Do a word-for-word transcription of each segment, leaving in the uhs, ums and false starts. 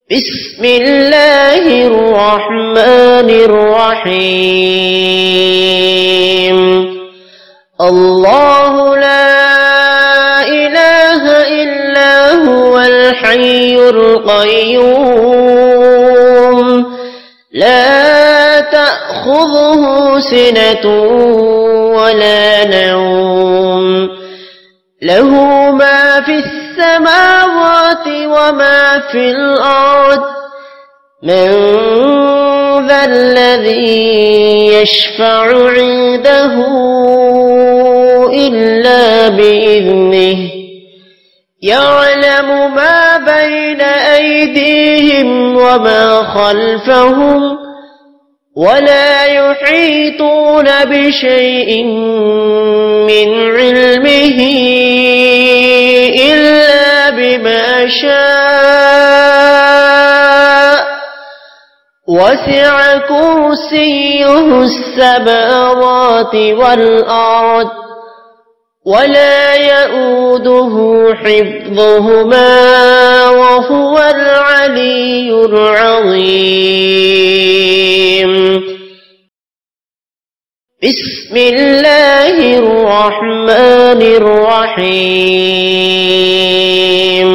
بسم الله الرحمن الرحيم. الله لا إله إلا هو الحي القيوم لا تأخذه سنة ولا نوم له ما في السماوات وما في الأرض من ذا الذي يشفع عنده إلا بإذنه يعلم ما بين أيديهم وما خلفهم ولا يحيطون بشيء من علمه إلا بما شاء وسع كرسيه السماوات والأرض ولا يؤوده حفظهما وهو العلي العظيم. بسم الله الرحمن الرحيم.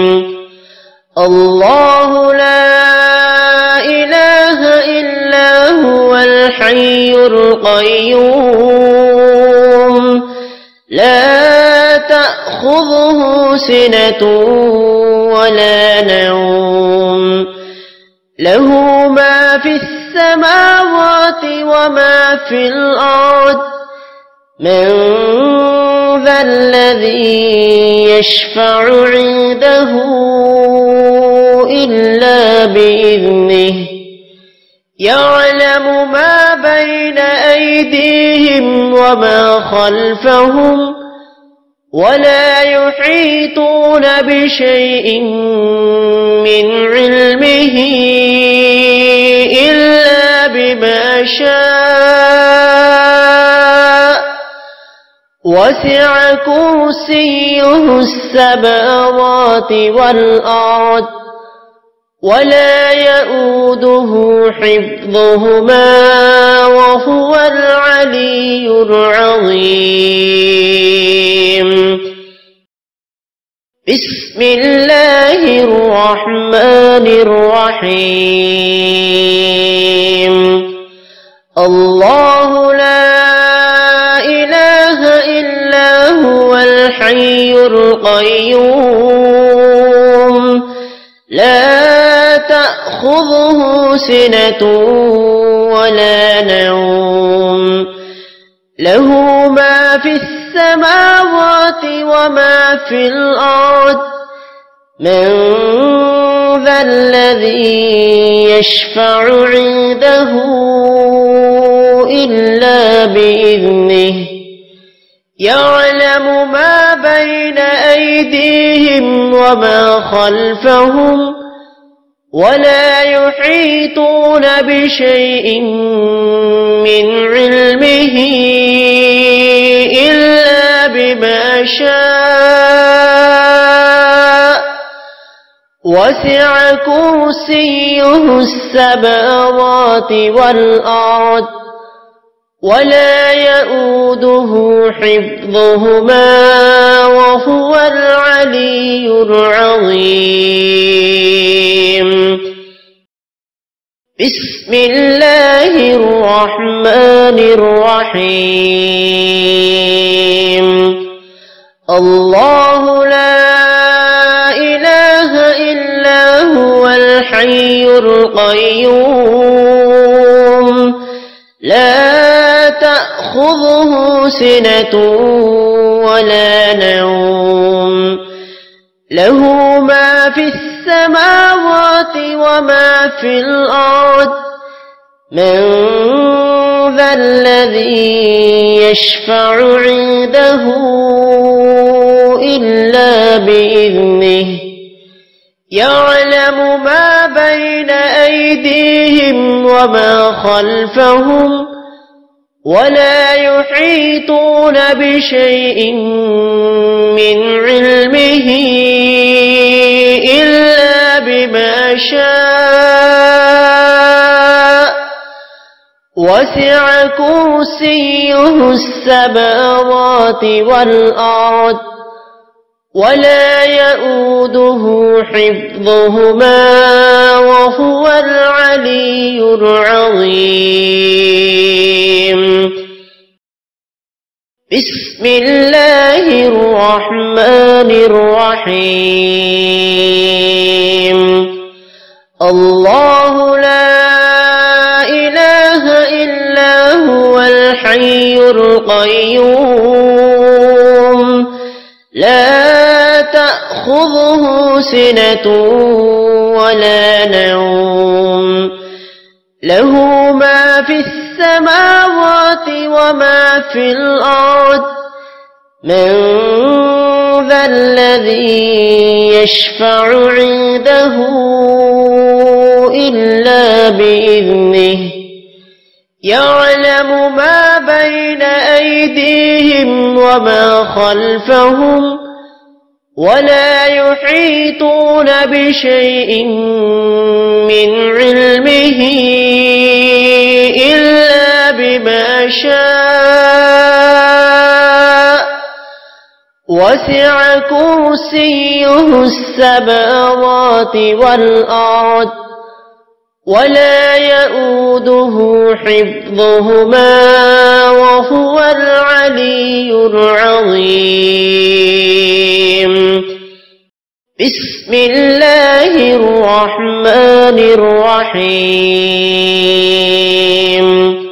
الله لا إله إلا هو الحي القيوم لا تأخذه سنة ولا نوم له ما في السماوات وما في الأرض من ذا الذي يشفع عنده إلا بإذنه يعلم ما بين أيديهم وما خلفهم ولا يحيطون بشيء من علمه إلا بما شاء وسع كرسيه السماوات والأرض ولا يؤوده حفظهما وهو العلي العظيم. بسم الله الرحمن الرحيم. الله لا إله إلا هو الحي القيوم لا تأخذه سنة ولا نوم له ما في السماوات وما في الأرض من ذا الذي يشفع عنده إلا بإذنه يعلم ما بين أيديهم وما خلفهم ولا يحيطون بشيء من علمه إلا بما شاء وسع كرسيه السماوات والأرض ولا يؤوده حفظهما وهو العلي العظيم. بسم الله الرحمن الرحيم. الله لا إله إلا هو الحي القيوم لا تأخذه سنة ولا نوم له ما في السماوات وما في الأرض من ذا الذي يشفع عنده إلا بإذنه يعلم ما بين أيديهم وما خلفهم ولا يحيطون بشيء من علمه إلا بما شاء وسع كرسيه السماوات والأرض ولا يؤوده حفظهما وهو العلي العظيم بسم الله الرحمن الرحيم الله لا إله إلا هو الحي القيوم لا تأخذه سنة ولا نوم له ما في السماوات وما في الأرض من ذا الذي يشفع عنده إلا بإذنه يعلم ما بين أيديهم وما خلفهم ولا يحيطون بشيء من علمه إلا بما شاء وسع كرسيه السماوات والأرض ولا يؤوده حفظهما وهو العلي العظيم بسم الله الرحمن الرحيم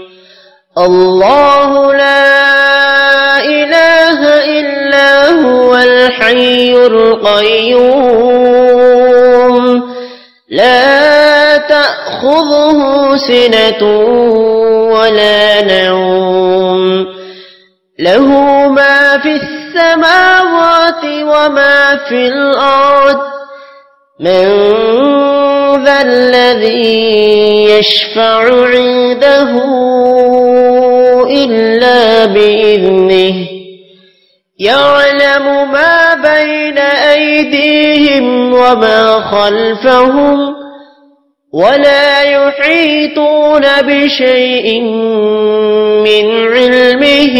الله لا إله إلا هو الحي القيوم لا تأخذه سنة ولا نوم له ما في السماوات وما في الأرض من ذا الذي يشفع عنده إلا بإذنه يعلم ما بين أيديهم وما خلفهم ولا يحيطون بشيء من علمه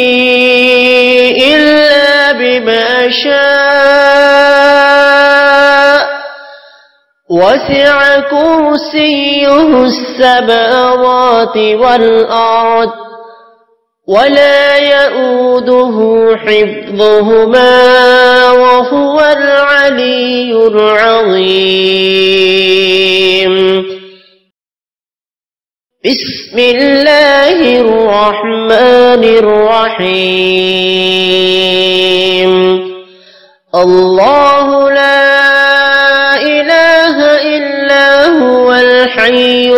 إلا بما شاء وسع كرسيه السماوات والأرض ولا يؤوده حفظهما وهو العلي العظيم بسم الله الرحمن الرحيم الله لا إله إلا هو الحي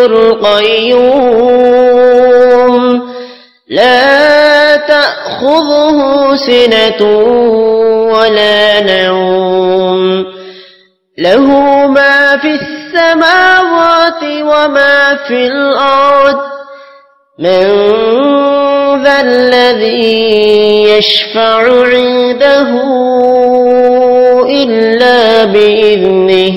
القيوم لا تأخذه سنة ولا نوم له ما في السماوات وما في الأرض من ذا الذي يشفع عنده إلا بإذنه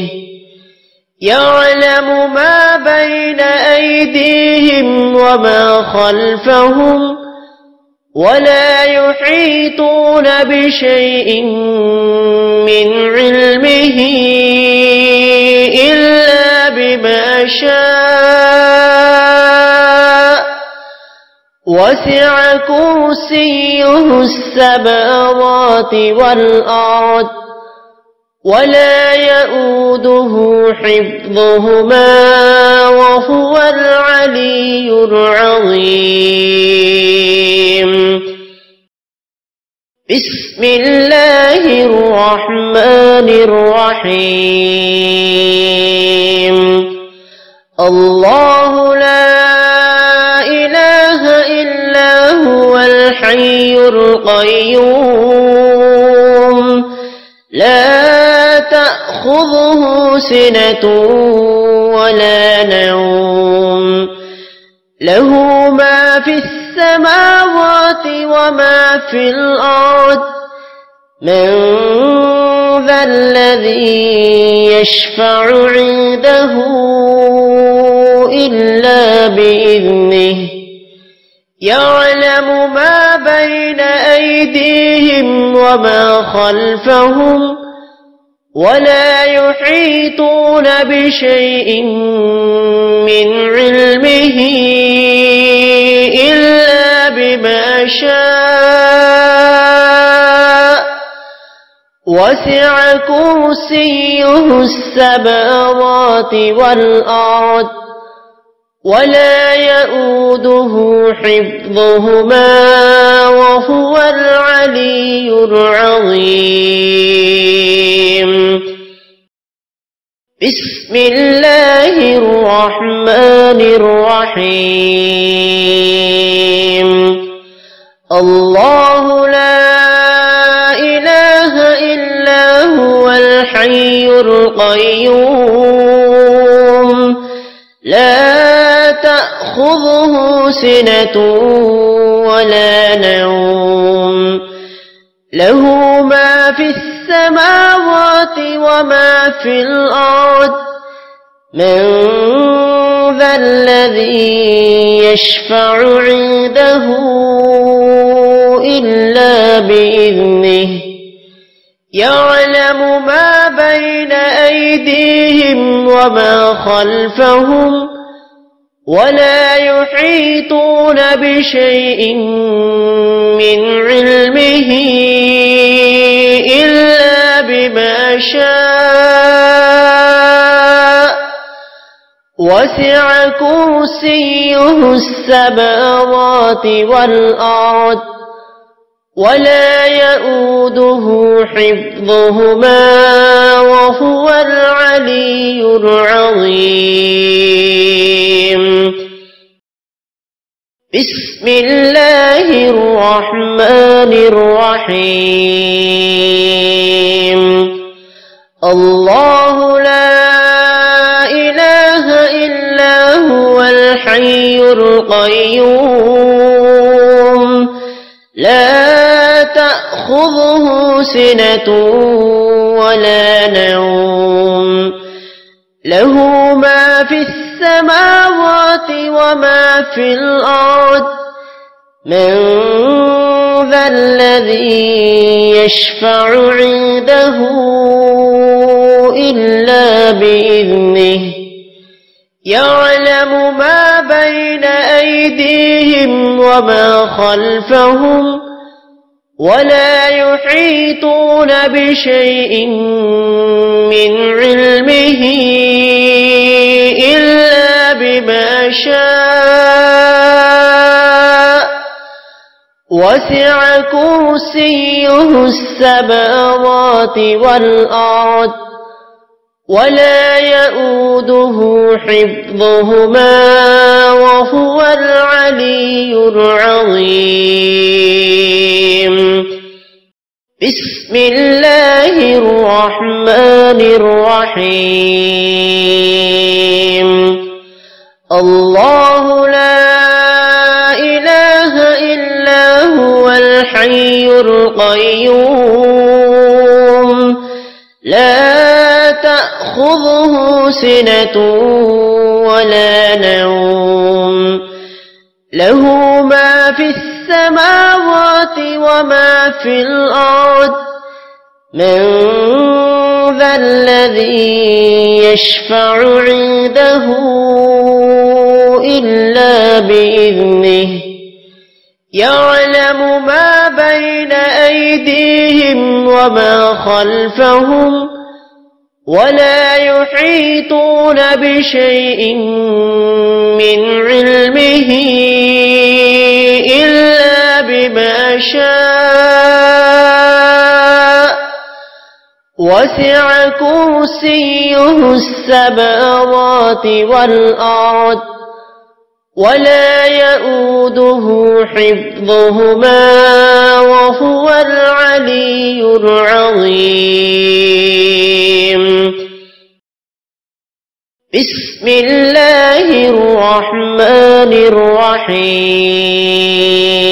يعلم ما بين أيديهم وما خلفهم ولا يحيطون بشيء من علمه إلا بما شاء وسع كرسيه السماوات والأرض ولا يؤوده حفظهما وهو العلي العظيم بسم الله الرحمن الرحيم الله لا إله إلا هو الحي القيوم لا تأخذه سنة ولا نوم له ما في السماوات وما في الأرض من ذا الذي يشفع عنده إلا بإذنه يعلم ما بين أيديهم وما خلفهم ولا يحيطون بشيء من علمه إلا بما شاء وسع كرسيه السماوات والأرض ولا يؤوده حفظهما وهو العلي العظيم. بسم الله الرحمن الرحيم. الله لا إله إلا هو الحي القيوم لا تأخذه سنة ولا نوم له ما في السماوات وما في الأرض من ذا الذي يشفع عنده إلا بإذنه يعلم ما بين أيديهم وما خلفهم ولا يحيطون بشيء من علمه إلا بما شاء وسع كرسيه السماوات والأرض ولا يؤوده حفظهما وهو العلي العظيم. بسم الله الرحمن الرحيم. الله لا إله إلا هو الحي القيوم لا تأخذه سنة ولا نوم له ما في السماوات وما في الأرض من ذا الذي يشفع عنده إلا بإذنه يعلم ما بين أيديهم وما خلفهم ولا يحيطون بشيء من علمه إلا بما شاء وسع كرسيه السماوات والأرض ولا يؤوده حفظهما وهو العلي العظيم. بسم الله الرحمن الرحيم. الله لا إله إلا هو الحي القيوم لا تأخذه سنة ولا نوم له ما في السماوات وما في الأرض من ذا الذي يشفع عنده إلا بإذنه يعلم ما بين أيديهم وما خلفهم ولا يحيطون بشيء من علمه إلا بما شاء وسع كرسيه السماوات والأرض ولا يؤوده حفظهما وهو العلي العظيم. بسم الله الرحمن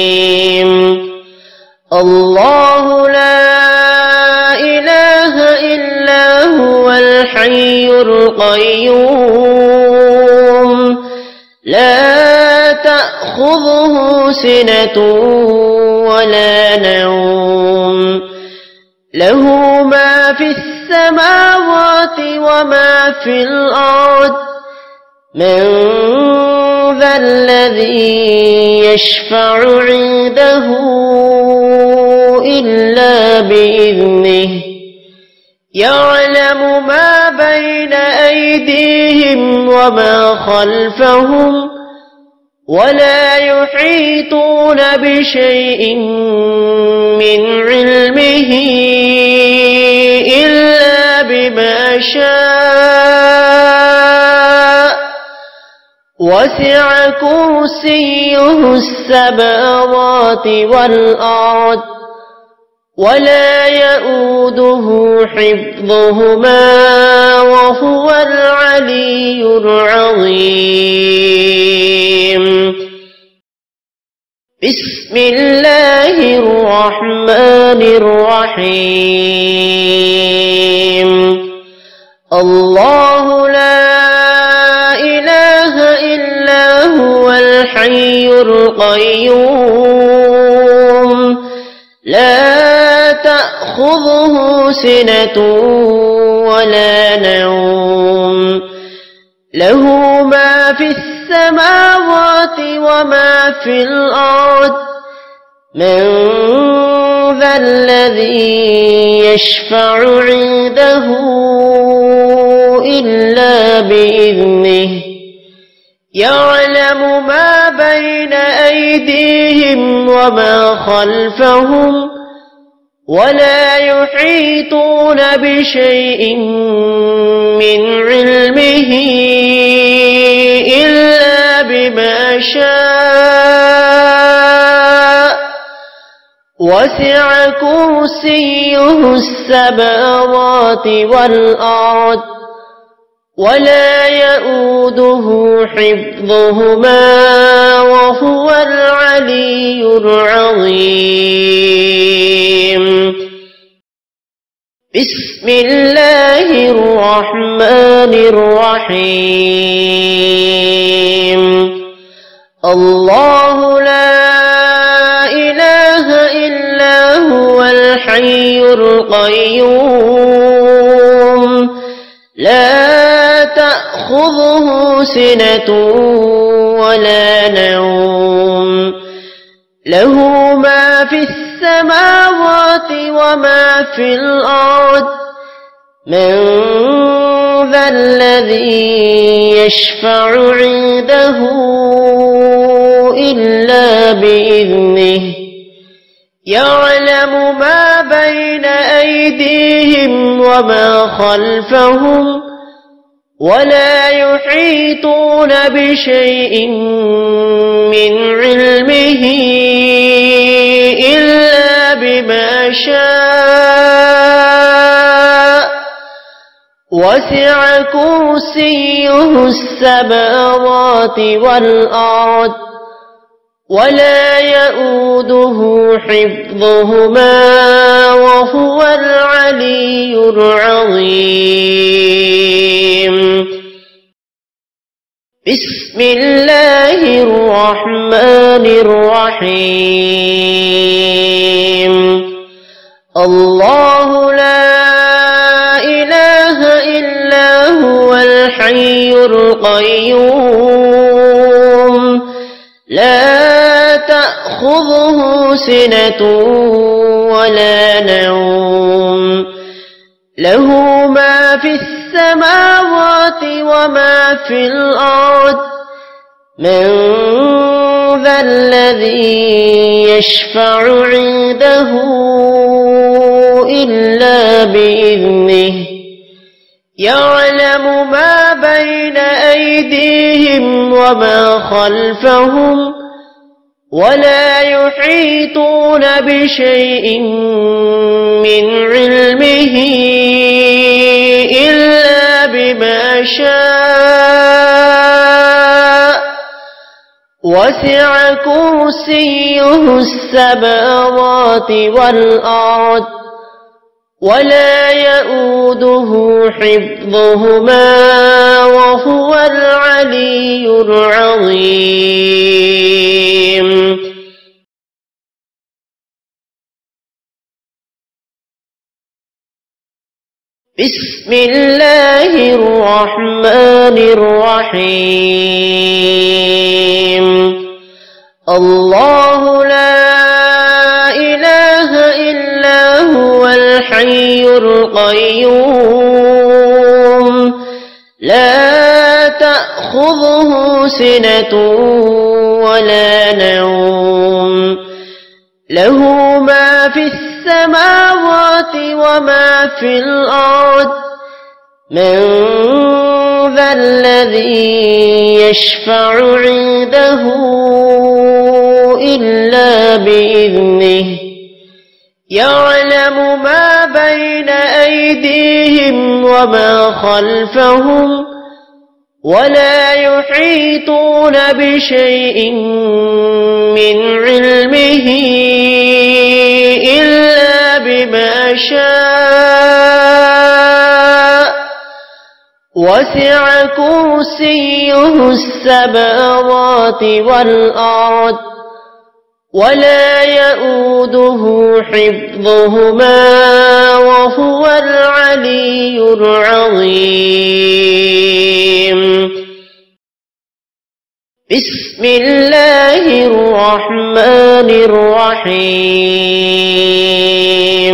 الرحيم. الله لا إله إلا القيوم لا تأخذه سنة ولا نوم له ما في السماوات وما في الأرض من ذا الذي يشفع عنده إلا بإذنه يعلم ما بين أيديهم وما خلفهم ولا يحيطون بشيء من علمه إلا بما شاء وسع كرسيه السماوات والأرض ولا يؤوده حفظهما وهو العلي العظيم. بسم الله الرحمن الرحيم. الله لا إله إلا هو الحي القيوم لا تأخذه سنة ولا نوم له ما في السماوات وما في الأرض من ذا الذي يشفع عنده إلا بإذنه يعلم ما بين أيديهم وما خلفهم ولا يحيطون بشيء من علمه إلا بما شاء وسع كرسيه السماوات والأرض ولا يؤوده حفظهما وهو العلي العظيم. بسم الله الرحمن الرحيم. الله لا إله إلا هو الحي القيوم لا تأخذه سنة ولا نوم له ما في السماوات وما في الأرض من ذا الذي يشفع عنده إلا بإذنه يعلم ما بين أيديهم وما خلفهم ولا يحيطون بشيء من علمه إلا بما شاء وسع كرسيه السماوات والأرض ولا يؤوده حفظهما وهو العلي العظيم. بسم الله الرحمن الرحيم. الله لا إله إلا هو الحي القيوم لا تأخذه سنة ولا نوم له ما في السماوات وما في الأرض من ذا الذي يشفع عنده إلا بإذنه يعلم ما بين أيديهم وما خلفهم ولا يحيطون بشيء من علمه إلا بما شاء وسع كرسيه السماوات والأرض ولا يؤوده حفظهما وهو العلي العظيم. بسم الله الرحمن الرحيم. الله لا إله إلا هو الحي القيوم لا تأخذه سنة ولا نوم له ما في السماوات وما في الأرض من ذا الذي يشفع عنده إلا بإذنه يعلم ما بين أيديهم وما خلفهم ولا يحيطون بشيء من علمه إلا بما شاء وسع كرسيه السماوات والأرض ولا يؤوده حفظهما وهو العلي العظيم. بسم الله الرحمن الرحيم.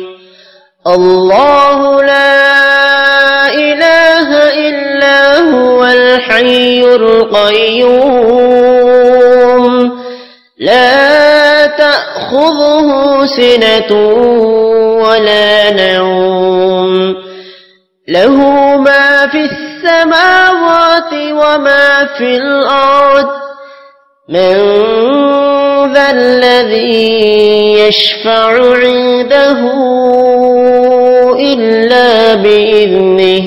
الله لا إله إلا هو الحي القيوم لا تأخذه سنة ولا نوم له ما في السماوات وما في الأرض من ذا الذي يشفع عنده إلا بإذنه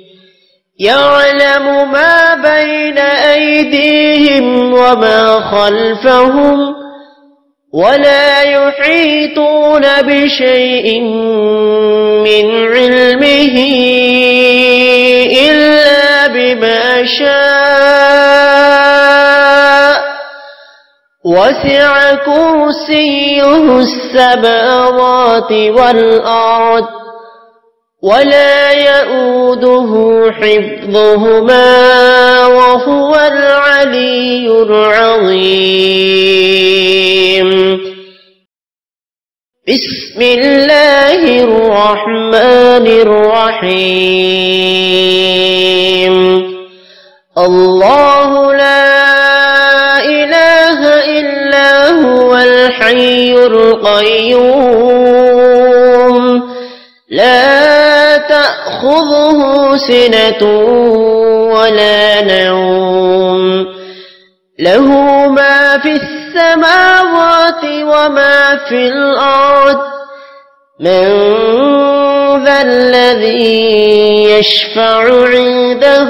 يعلم ما بين أيديهم وما خلفهم ولا يحيطون بشيء من علمه إلا بما شاء وسع كرسيه السماوات والأرض ولا يؤوده حفظهما وهو العلي العظيم. بسم الله الرحمن الرحيم. الله لا إله إلا هو الحي القيوم لا تأخذه سنة ولا نوم له ما في السماوات وما في الأرض من ذا الذي يشفع عنده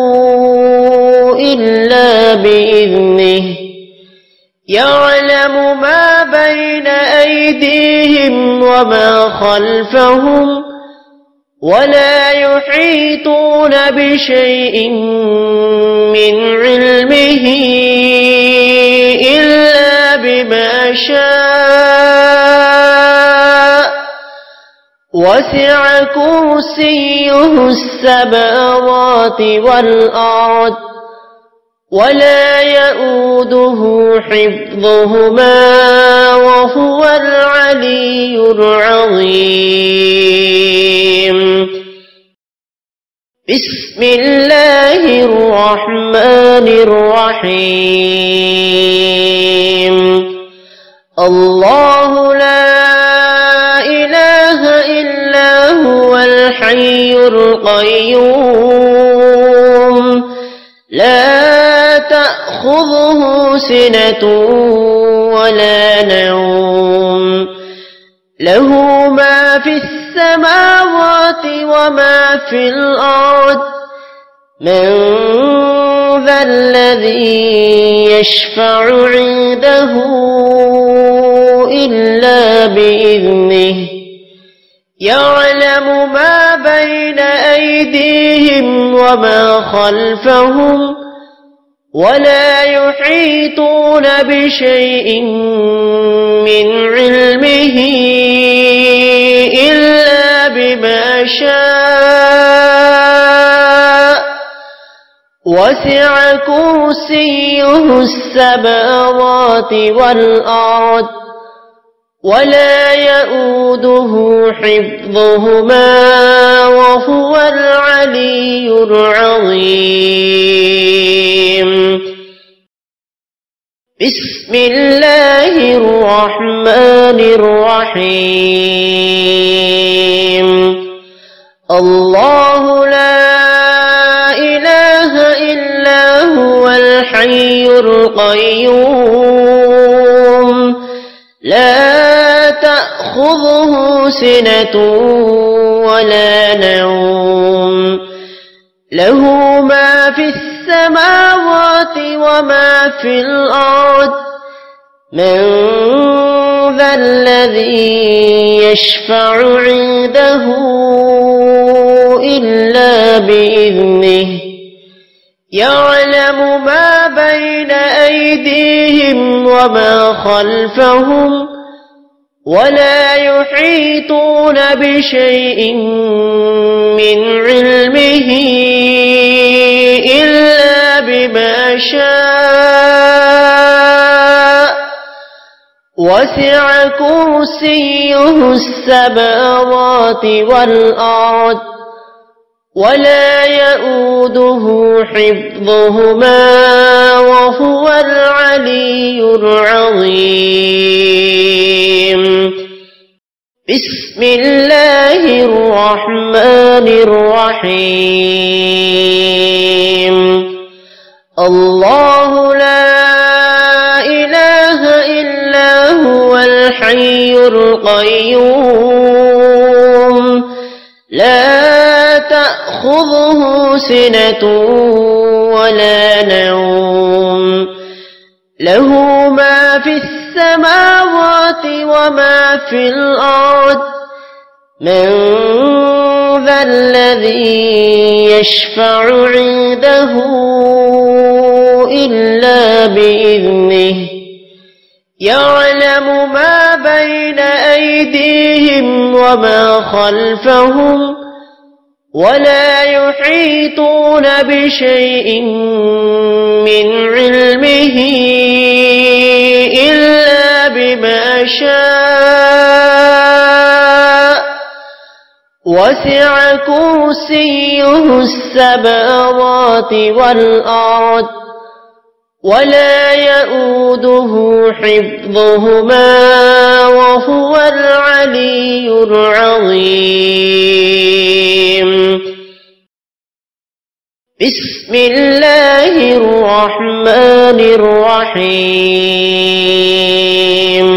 إلا بإذنه يعلم ما بين أيديهم وما خلفهم ولا يحيطون بشيء من علمه إلا بما شاء وسع كرسيه السماوات والأرض ولا يؤوده حفظهما وهو العلي العظيم. بسم الله الرحمن الرحيم. الله لا إله إلا هو الحي القيوم لا تأخذه سنة ولا نوم له ما في السماوات وما في الأرض من ذا الذي يشفع عنده إلا بإذنه يعلم ما بين أيديهم وما خلفهم ولا يحيطون بشيء من علمه إلا بما شاء وسع كرسيه السماوات والأرض ولا يؤوده حفظهما وهو العلي العظيم بسم الله الرحمن الرحيم الله لا إله إلا هو الحي القيوم لا تأخذه سنة ولا نوم له ما في السماوات وما في الأرض من ذا الذي يشفع عنده إلا بإذنه يعلم ما بين أيديهم وما خلفهم ولا يحيطون بشيء من علمه إلا بما شاء وسع كرسيه السماوات والأرض ولا يؤوده حفظهما وهو العلي العظيم بسم الله الرحمن الرحيم الله لا إله إلا هو الحي القيوم لا تأخذه سنة ولا نوم له ما في السماوات وما في الأرض من ذا الذي يشفع عنده إلا بإذنه يعلم ما بين أيديهم وما خلفهم ولا يحيطون بشيء من علمه إلا بما شاء وسع كرسيه السماوات والأرض ولا يؤوده حفظهما وهو العلي العظيم بسم الله الرحمن الرحيم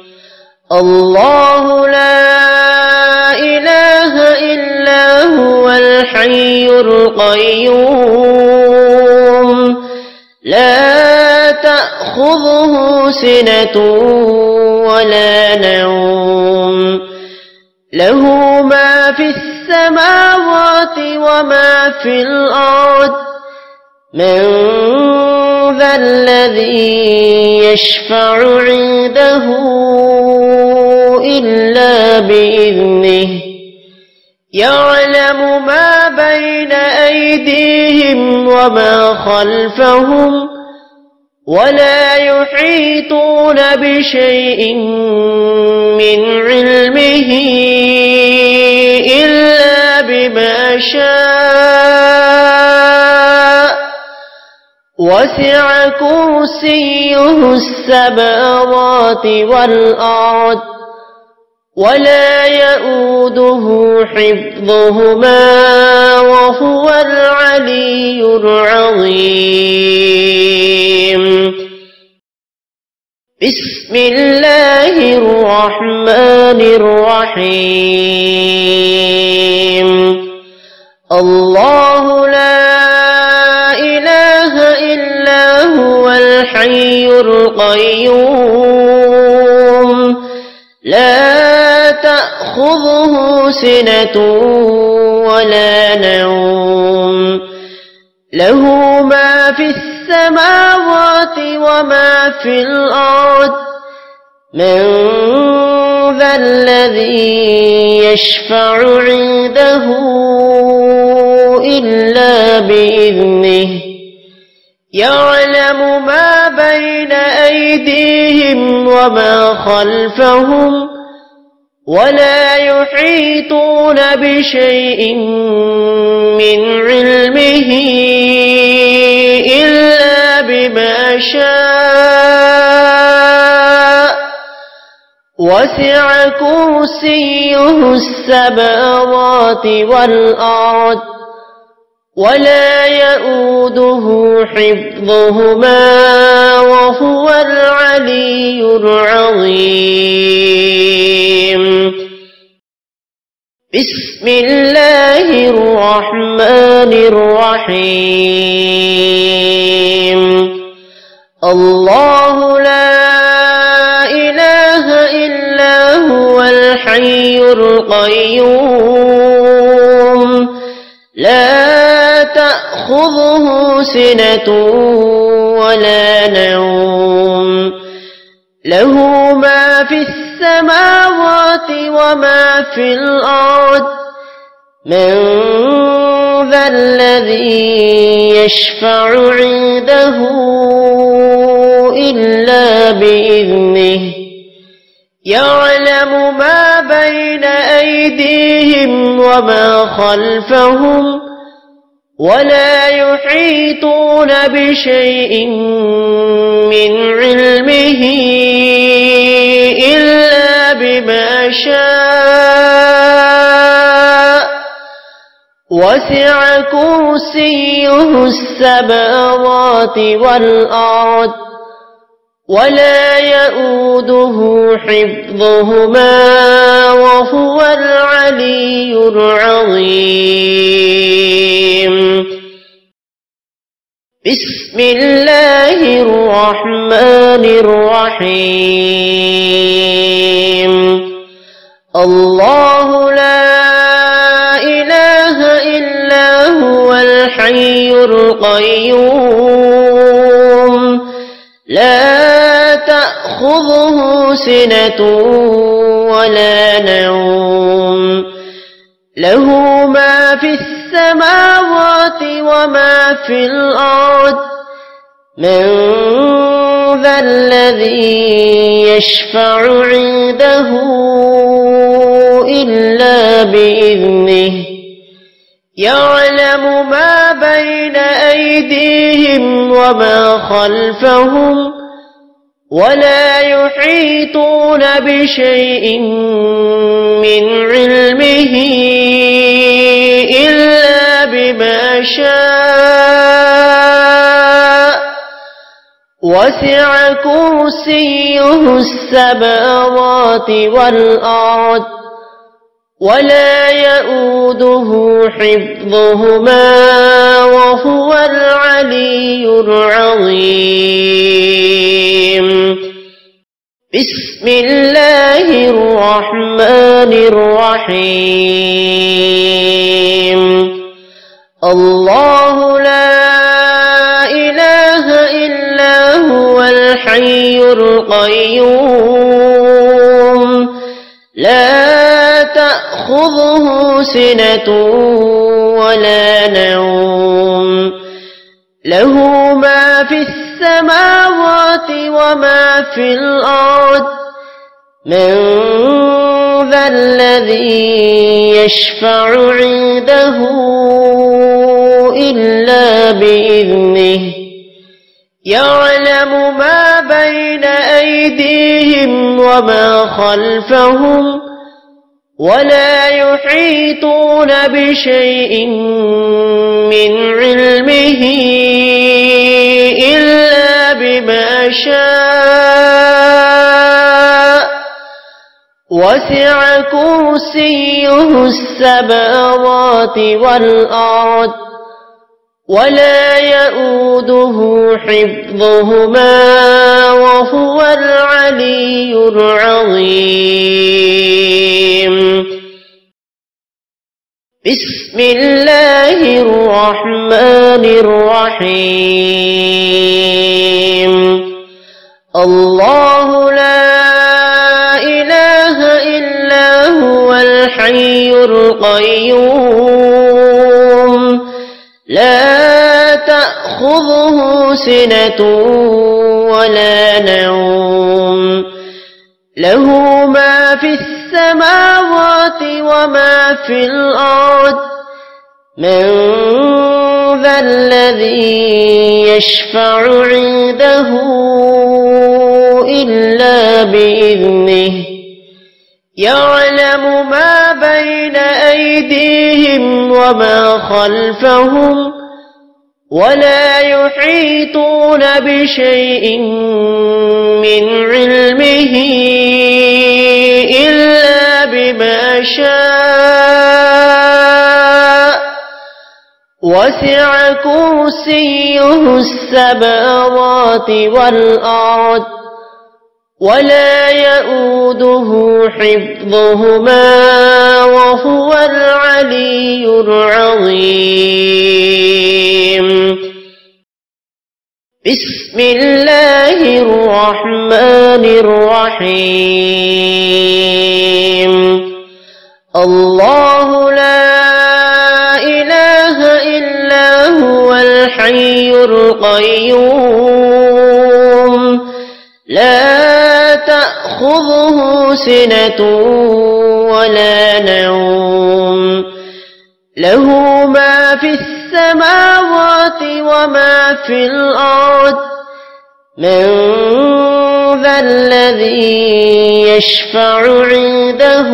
الله لا إله إلا هو الحي القيوم لا تأخذه سنة ولا نوم له ما في السماوات وما في الأرض من ذا الذي يشفع عنده إلا بإذنه يعلم ما بين أيديهم وما خلفهم ولا يحيطون بشيء من علمه إلا بما شاء وسع كرسيه السماوات والأرض ولا يؤوده حفظهما وهو العلي العظيم بسم الله الرحمن الرحيم الله لا إله إلا هو الحي القيوم لا تأخذه سِنَةٌ وَلَا نَوْمٌ لَهُ مَا فِي السَّمَاوَاتِ وَمَا فِي الْأَرْضِ مَنْ ذَا الَّذِي يَشْفَعُ عِندَهُ إِلَّا بِإِذْنِهِ يَعْلَمُ مَا بَيْنَ أَيْدِيهِمْ وَمَا خَلْفَهُمْ وَلَا يُحِيطُونَ بِشَيْءٍ مِّنْ عِلْمِهِ إِلَّا بِمَا شَاءَ وَسِعَ كُرْسِيُّهُ السَّمَاوَاتِ وَالْأَرْضَ وَلَا يَئُودُهُ حِفْظُهُمَا وَهُوَ الْعَلِيُّ الْعَظِيمُ. بسم الله الرحمن الرحيم. الله لا إله إلا هو الحي القيوم لا تأخذه سنة ولا نوم له ما في السماوات وما في الأرض من ذا الذي يشفع عنده إلا بإذنه يعلم ما بين أيديهم وما خلفهم ولا يحيطون بشيء من علمه إلا بما شاء وسع كرسيه السماوات والأرض ولا يئوده حفظهما وهو العلي العظيم. بسم الله الرحمن الرحيم. الله لا إله إلا هو الحي القيوم لا تأخذه سنة ولا نوم له ما في السماوات وما في الأرض من ذا الذي يشفع عنده إلا بإذنه يعلم ما بين أيديهم وما خلفهم ولا يحيطون بشيء من علمه إلا بما شاء وسع كرسيه السماوات والأرض ولا يئوده حفظهما وهو العلي العظيم. بسم الله الرحمن الرحيم. الله لا إله إلا هو الحي القيوم لا تأخذه سنة ولا نوم له ما في السماوات وما في الأرض من ذا الذي يشفع عنده إلا بإذنه يعلم ما بين أيديهم وما خلفهم ولا يحيطون بشيء من علمه إلا بما شاء وسع كرسيه السماوات والأرض ولا يئوده حفظهما وهو العلي العظيم. بسم الله الرحمن الرحيم الله لا إله إلا هو الحي القيوم لا تأخذه سنة ولا نوم له ما في السماوات وما في الأرض من ذا الذي يشفع عنده إلا بإذنه يعلم ما بين أيديهم وما خلفهم ولا يحيطون بشيء من علمه إلا بما شاء وسع كرسيه السماوات والأرض ولا يؤوده حفظهما وهو العلي العظيم بسم الله الرحمن الرحيم الله لا إله إلا هو الحي القيوم لا تأخذه سنة ولا نوم له ما في السماوات وما في الأرض من ذا الذي يشفع عنده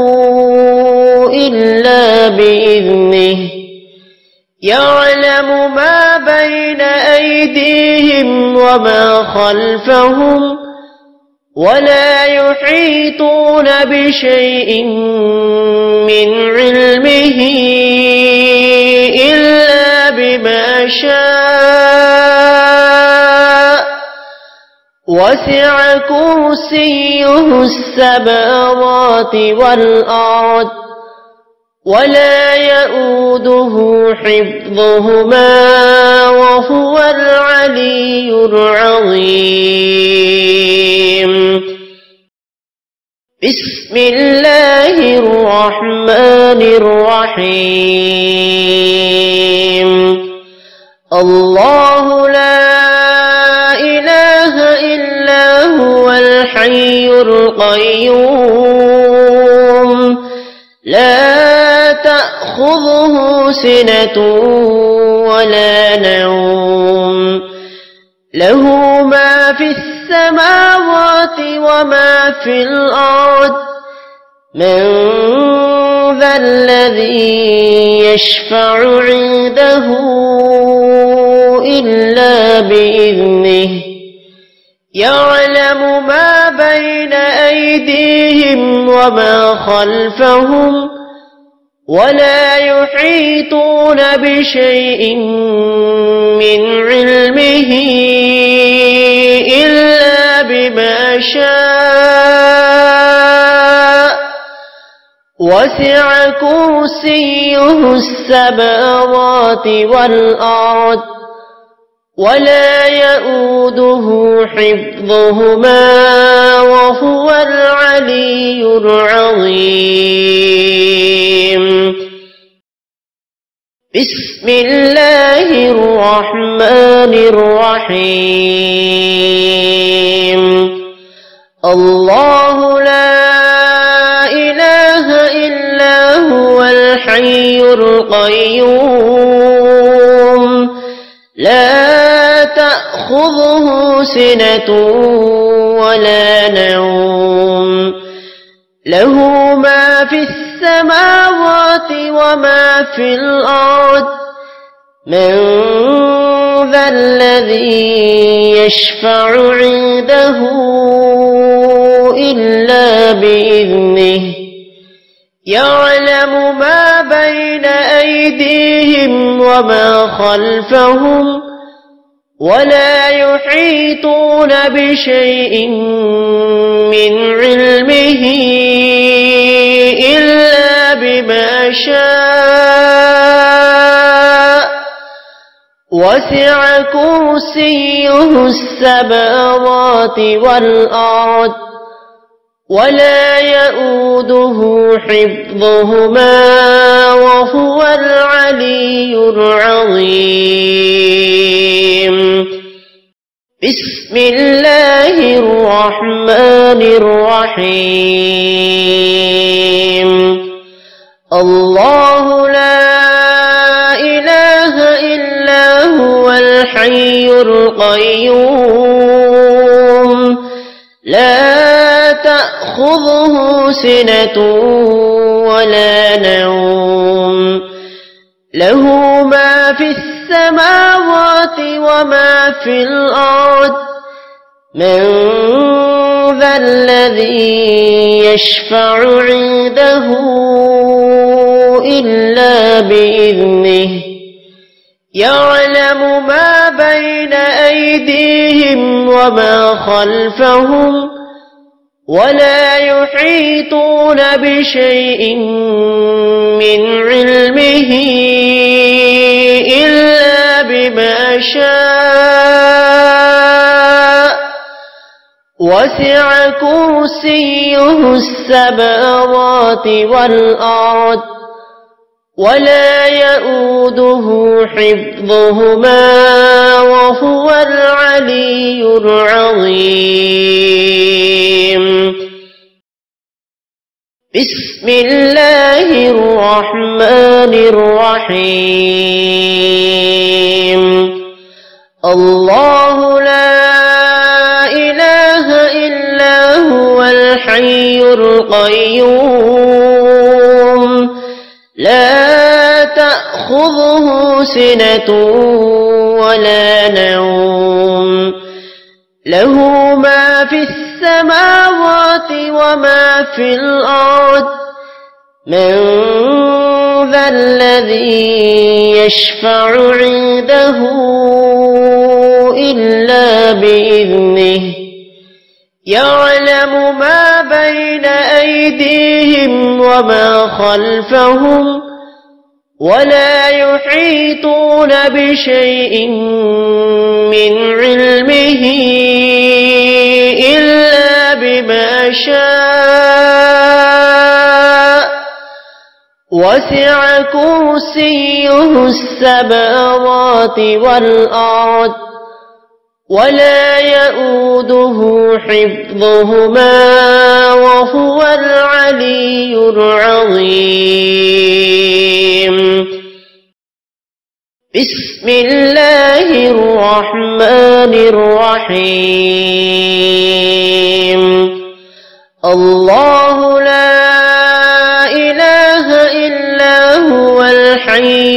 إلا بإذنه يعلم ما بين أيديهم وما خلفهم ولا يحيطون بشيء من علمه إلا بما شاء وسع كرسيه السماوات والأرض ولا يؤوده حفظهما وهو العلي العظيم بسم الله الرحمن الرحيم الله لا إله إلا هو الحي القيوم لا تأخذه سنة ولا نوم له ما في السماوات وما في الأرض من ذا الذي يشفع عنده إلا بإذنه يعلم ما بين أيديهم وما خلفهم ولا يحيطون بشيء من علمه إلا بما شاء وسع كرسيه السماوات والأرض ولا يؤوده حفظهما وهو العلي العظيم بسم الله الرحمن الرحيم الله لا إله إلا هو الحي القيوم لا تأخذه سنة ولا نوم له ما في السماوات وما في الأرض من ذا الذي يشفع عنده إلا بإذنه يعلم ما بين أيديهم وما خلفهم ولا يحيطون بشيء من علمه إلا بما شاء وسع كرسيه السماوات والأرض ولا يؤوده حفظهما وهو العلي العظيم. بسم الله الرحمن الرحيم. الله لا إله إلا هو الحي القيوم لا تأخذه سنة ولا نوم له ما في السماوات وما في الأرض من ذا الذي يشفع عنده إلا بإذنه يعلم ما بين أيديهم وما خلفهم ولا يحيطون بشيء من علمه إلا بما شاء وسع كرسيه السماوات والأرض ولا يؤوده حفظهما وهو العلي العظيم. بسم الله الرحمن الرحيم. الله لا إله إلا هو الحي القيوم لا تأخذه سنة ولا نوم له ما في السماوات وما في الأرض من ذا الذي يشفع عنده إلا بإذنه يعلم ما بين أيديهم وما خلفهم ولا يحيطون بشيء من علمه إلا بما شاء وسع كرسيه السماوات والأرض ولا يؤوده حفظهما وهو العلي العظيم. بسم الله الرحمن الرحيم. الله لا إله إلا هو الحي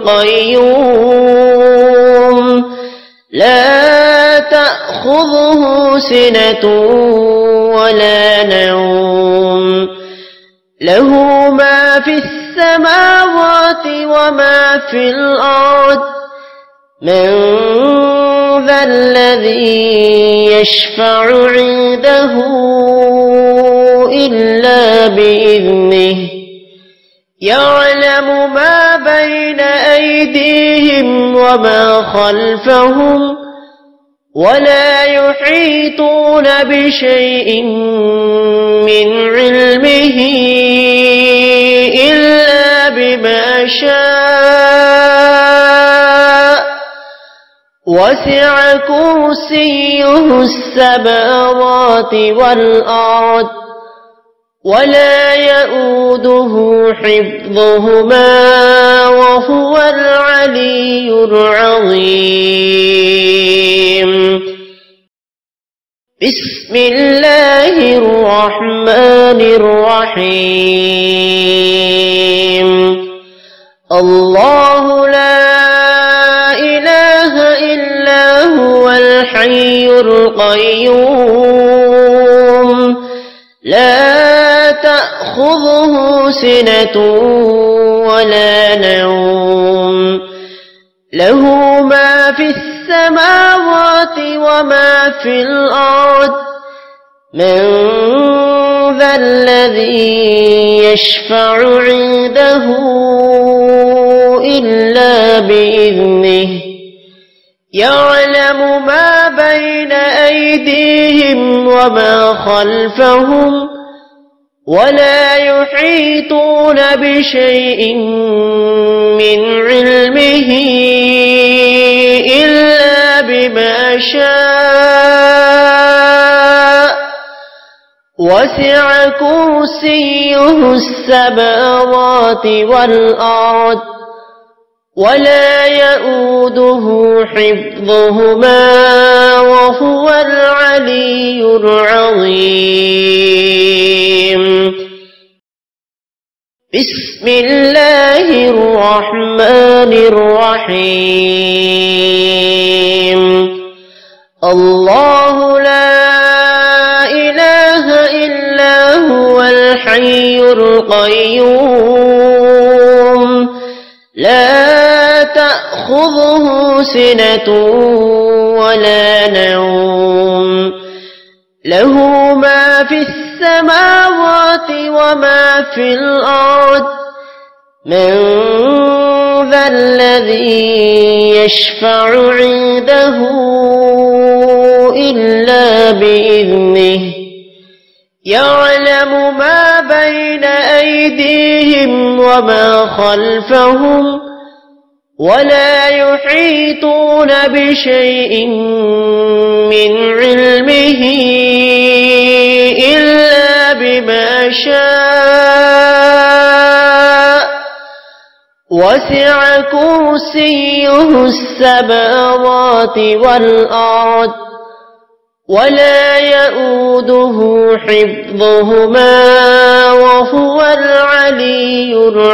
القيوم لا تأخذه سنة ولا نوم له ما في السماوات وما في الأرض من ذا الذي يشفع عنده إلا بإذنه يعلم ما بين أيديهم وما خلفهم ولا يحيطون بشيء من علمه إلا بما شاء وسع كرسيه السماوات والأرض ولا يؤوده حفظهما وهو العلي العظيم. بسم الله الرحمن الرحيم. الله لا إله إلا هو الحي القيوم لا تأخذه سنة ولا نوم له ما في السماوات وما في الأرض من ذا الذي يشفع عنده إلا بإذنه يعلم ما بين أيديهم وما خلفهم ولا يحيطون بشيء من علمه إلا بما شاء وسع كرسيه السماوات والأرض ولا يؤوده حفظهما وهو العلي العظيم. بسم الله الرحمن الرحيم. الله لا إله إلا هو الحي القيوم لا تأخذه سنة ولا نوم له ما في السماوات وما في الأرض من ذا الذي يشفع عنده إلا بإذنه يعلم ما بين أيديهم وما خلفهم ولا يحيطون بشيء من علمه إلا بما شاء وسع كرسيه السماوات والأرض ولا يؤوده حفظهما وهو العلي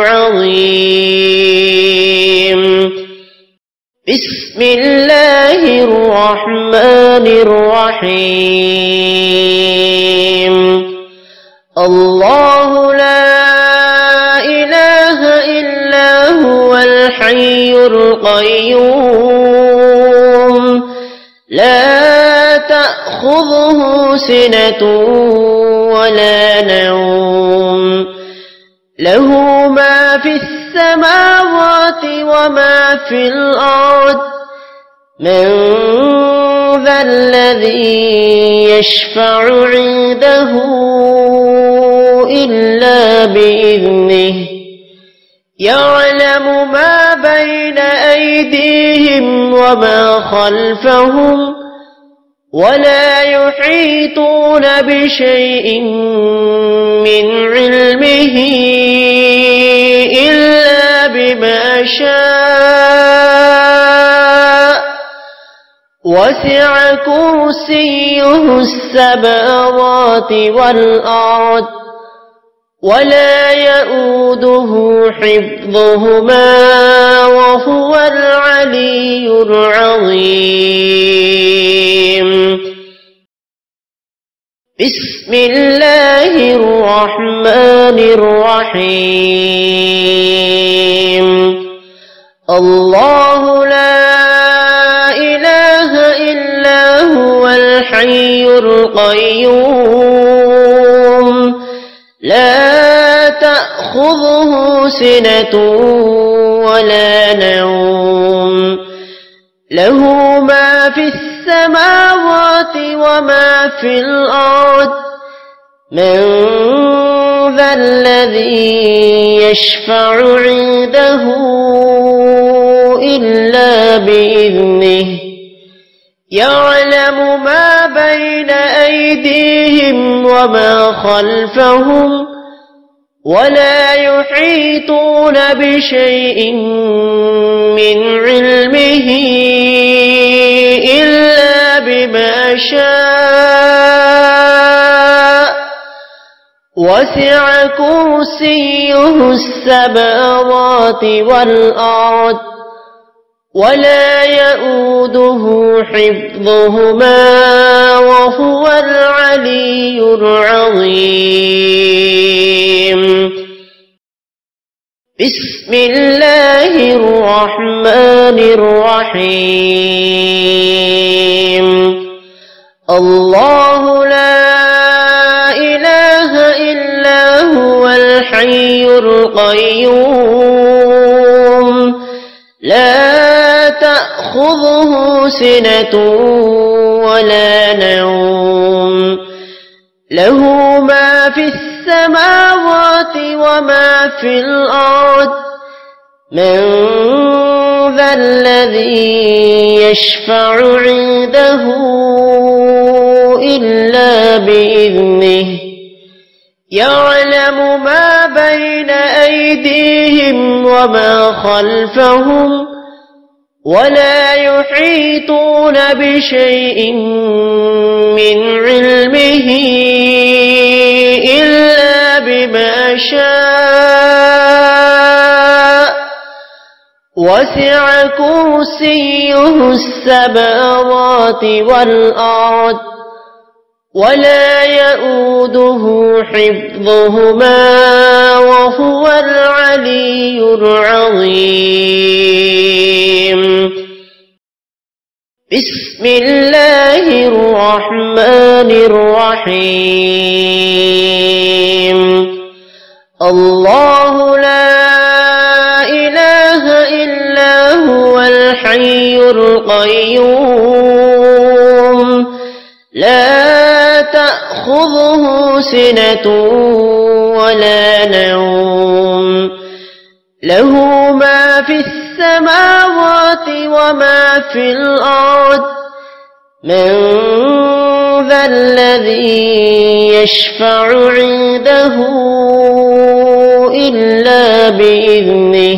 العظيم. بسم الله الرحمن الرحيم. الله لا إله إلا هو الحي القيوم لا تأخذه سنة ولا نوم له ما في السماوات وما في الأرض من ذا الذي يشفع عنده إلا بإذنه يعلم ما بين أيديهم وما خلفهم ولا يحيطون بشيء من علمه إلا بما شاء وسع كرسيه السماوات والأرض ولا يؤوده حفظهما وهو العلي العظيم. بسم الله الرحمن الرحيم. الله لا إله إلا هو الحي القيوم لا تأخذه سنة ولا نوم له ما في السماوات وما في الأرض من ذا الذي يشفع عنده إلا بإذنه يعلم ما بين أيديهم وما خلفهم ولا يحيطون بشيء من علمه إلا بما شاء وسع كرسيه السماوات والأرض ولا يؤوده حفظهما وهو العلي العظيم. بسم الله الرحمن الرحيم. الله لا إله إلا هو الحي القيوم لا تأخذه سِنَةٌ وَلَا نَوْمٌ لَهُ مَا فِي السَّمَاوَاتِ وَمَا فِي الْأَرْضِ مَنْ ذَا الَّذِي يَشْفَعُ عِندَهُ إِلَّا بِإِذْنِهِ يَعْلَمُ مَا بَيْنَ أَيْدِيهِمْ وَمَا خَلْفَهُمْ وَلَا يُحِيطُونَ بِشَيْءٍ مِّنْ عِلْمِهِ إِلَّا بِمَا شَاءَ وَسِعَ كُرْسِيُّهُ السَّمَاوَاتِ وَالْأَرْضَ وَلَا يَئُودُهُ حِفْظُهُمَا وَهُوَ الْعَلِيُّ الْعَظِيمُ. بسم الله الرحمن الرحيم. الله لا إله إلا هو الحي القيوم لا تأخذه سنة ولا نوم له ما في السماوات وما في الأرض من ذا الذي يشفع عنده إلا بإذنه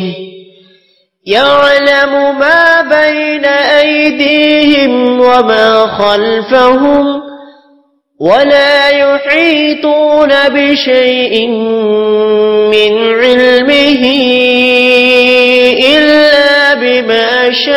يعلم ما بين أيديهم وما خلفهم ولا يحيطون بشيء من علمه إلا بما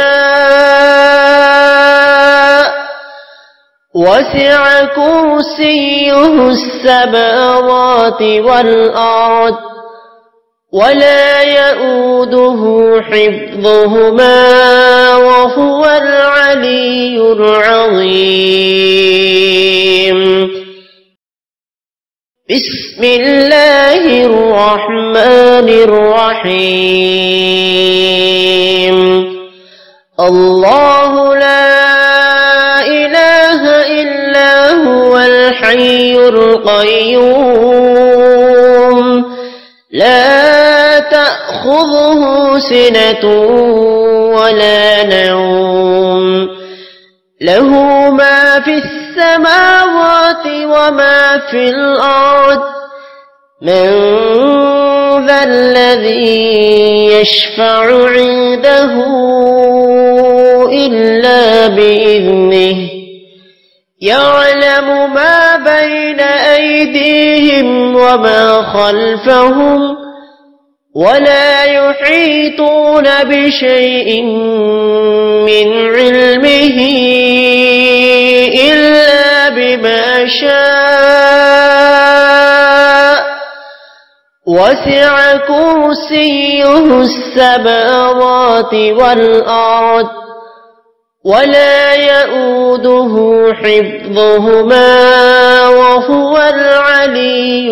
شاء وسع كرسيه السماوات والأرض ولا يئوده حفظهما وهو العلي العظيم. بسم الله الرحمن الرحيم. الله لا إله إلا هو الحي القيوم لا تأخذه سنة ولا نوم له ما في السماوات وما في الأرض من ذا الذي يشفع عنده إلا بإذنه يعلم ما بين أيديهم وما خلفهم ولا يحيطون بشيء من علمه إلا بما شاء وسع كرسيه السماوات والأرض ولا يئوده حفظهما وهو العلي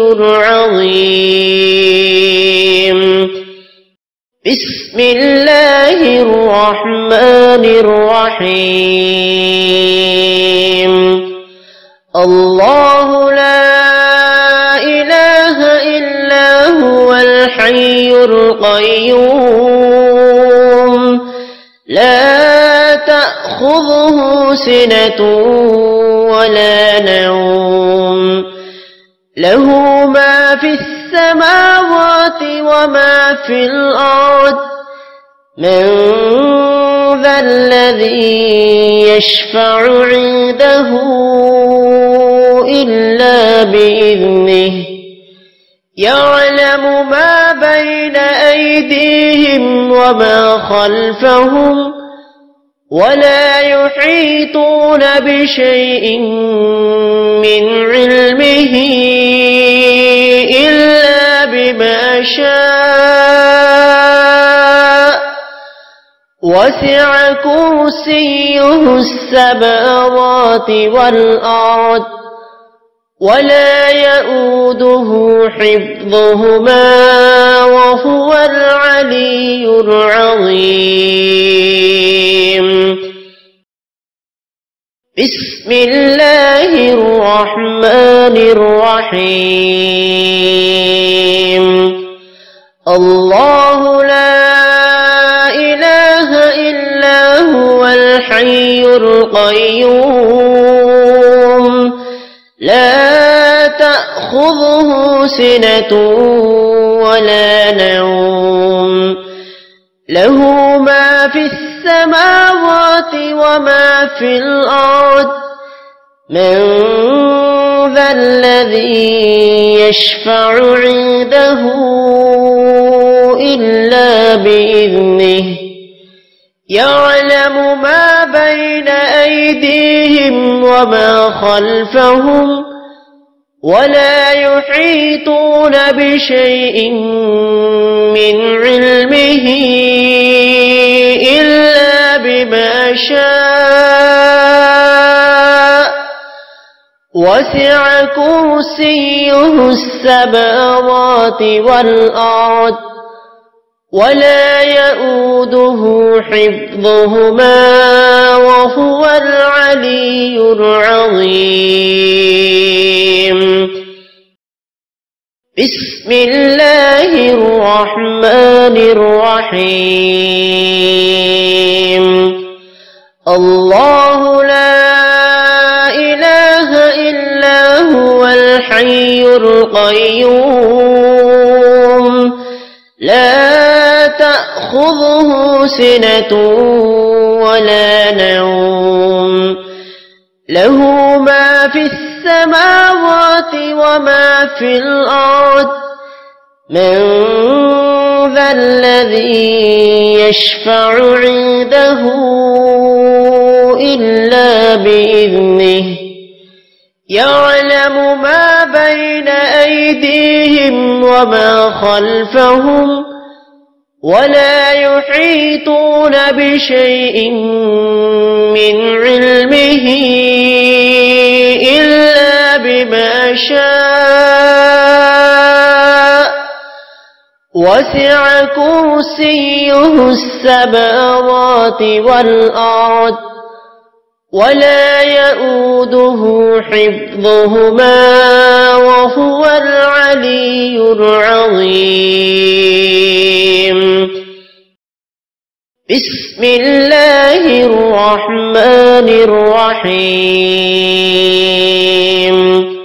العظيم. بسم الله الرحمن الرحيم. الله لا إله إلا هو الحي القيوم لا تأخذه سنة ولا نوم له ما في السماوات وما في الأرض من ذا الذي يشفع عنده إلا بإذنه يعلم ما بين أيديهم وما خلفهم ولا يحيطون بشيء من علمه إلا بما شاء وسع كرسيه السماوات والأرض ولا يئوده حفظهما وهو العلي العظيم. بسم الله الرحمن الرحيم الله لا إله إلا هو الحي القيوم لا تأخذه سنة ولا نوم له ما في السماوات وما في الأرض من ذا الذي يشفع عنده إلا بإذنه يعلم ما بين أيديهم وما خلفهم ولا يحيطون بشيء من علمه إلا بما شاء وسع كرسيه السماوات والأرض ولا يؤوده حفظهما وهو العلي العظيم بسم الله الرحمن الرحيم الله لا إله إلا هو الحي القيوم لا تأخذه سنة ولا نوم له ما في السماوات وما في الأرض من ذا الذي يشفع عنده إلا بإذنه يعلم ما بين أيديهم وما خلفهم ولا يحيطون بشيء من علمه إلا بما شاء وسع كرسيه السماوات والأرض ولا يؤوده حفظهما وهو العلي العظيم بسم الله الرحمن الرحيم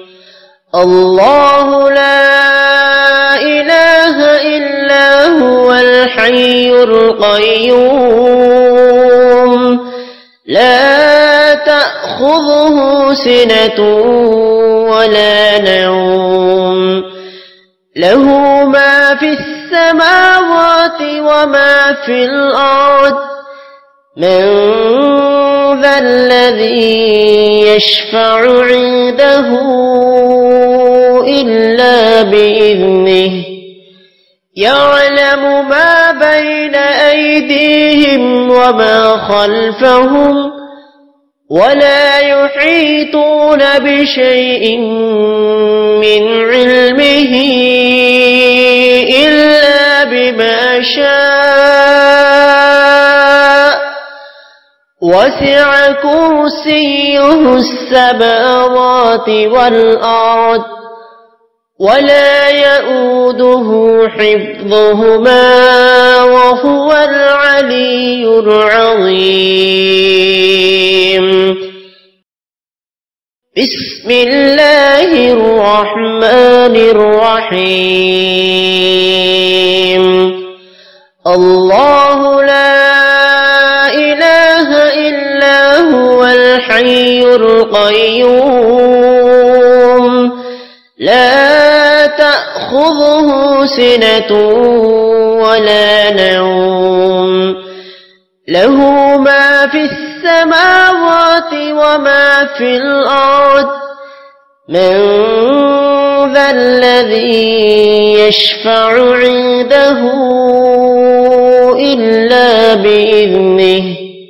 الله لا إله إلا هو الحي القيوم لا تأخذه سنة ولا نوم له ما في السماوات وما في الأرض من ذا الذي يشفع عنده إلا بإذنه يعلم ما بين أيديهم وما خلفهم ولا يحيطون بشيء من علمه إلا بما شاء وسع كرسيه السماوات والأرض ولا يؤوده حفظهما وهو العلي العظيم بسم الله الرحمن الرحيم الله لا إله إلا هو الحي القيوم لا تأخذه سنة ولا نوم له ما في السماوات وما في الأرض من ذا الذي يشفع عنده إلا بإذنه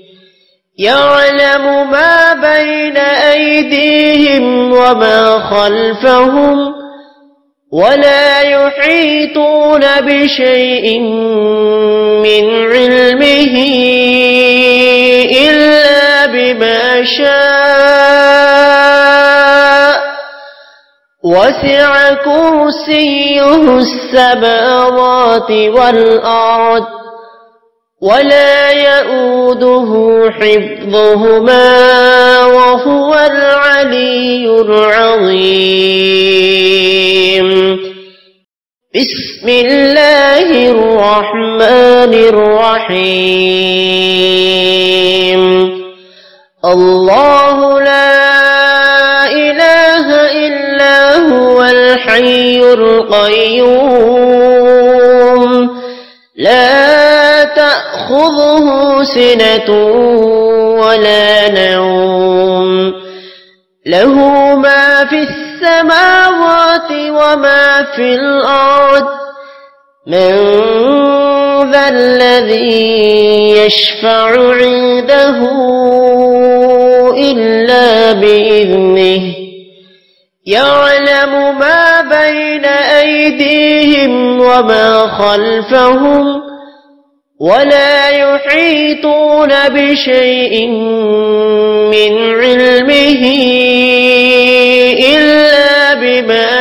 يعلم ما بين أيديهم وما خلفهم ولا يحيطون بشيء من علمه إلا بما شاء وسع كرسيه السماوات والأرض ولا يؤوده حفظهما وهو العلي العظيم. بسم الله الرحمن الرحيم. الله لا إله إلا هو الحي القيوم لا تأخذه سنة ولا نوم له ما في السماوات وما في الأرض من ذا الذي يشفع عنده إلا بإذنه يعلم ما بين أيديهم وما خلفهم ولا يحيطون بشيء من علمه إلا بما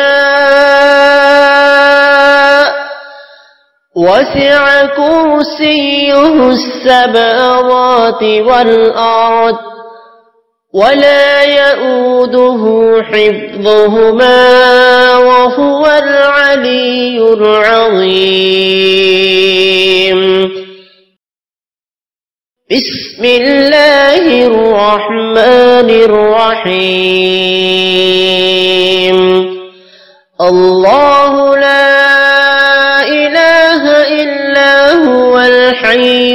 شاء وسع كرسيه السماوات والأرض ولا يؤوده حفظهما وهو العلي العظيم. بسم الله الرحمن الرحيم. الله لا إله إلا هو الحي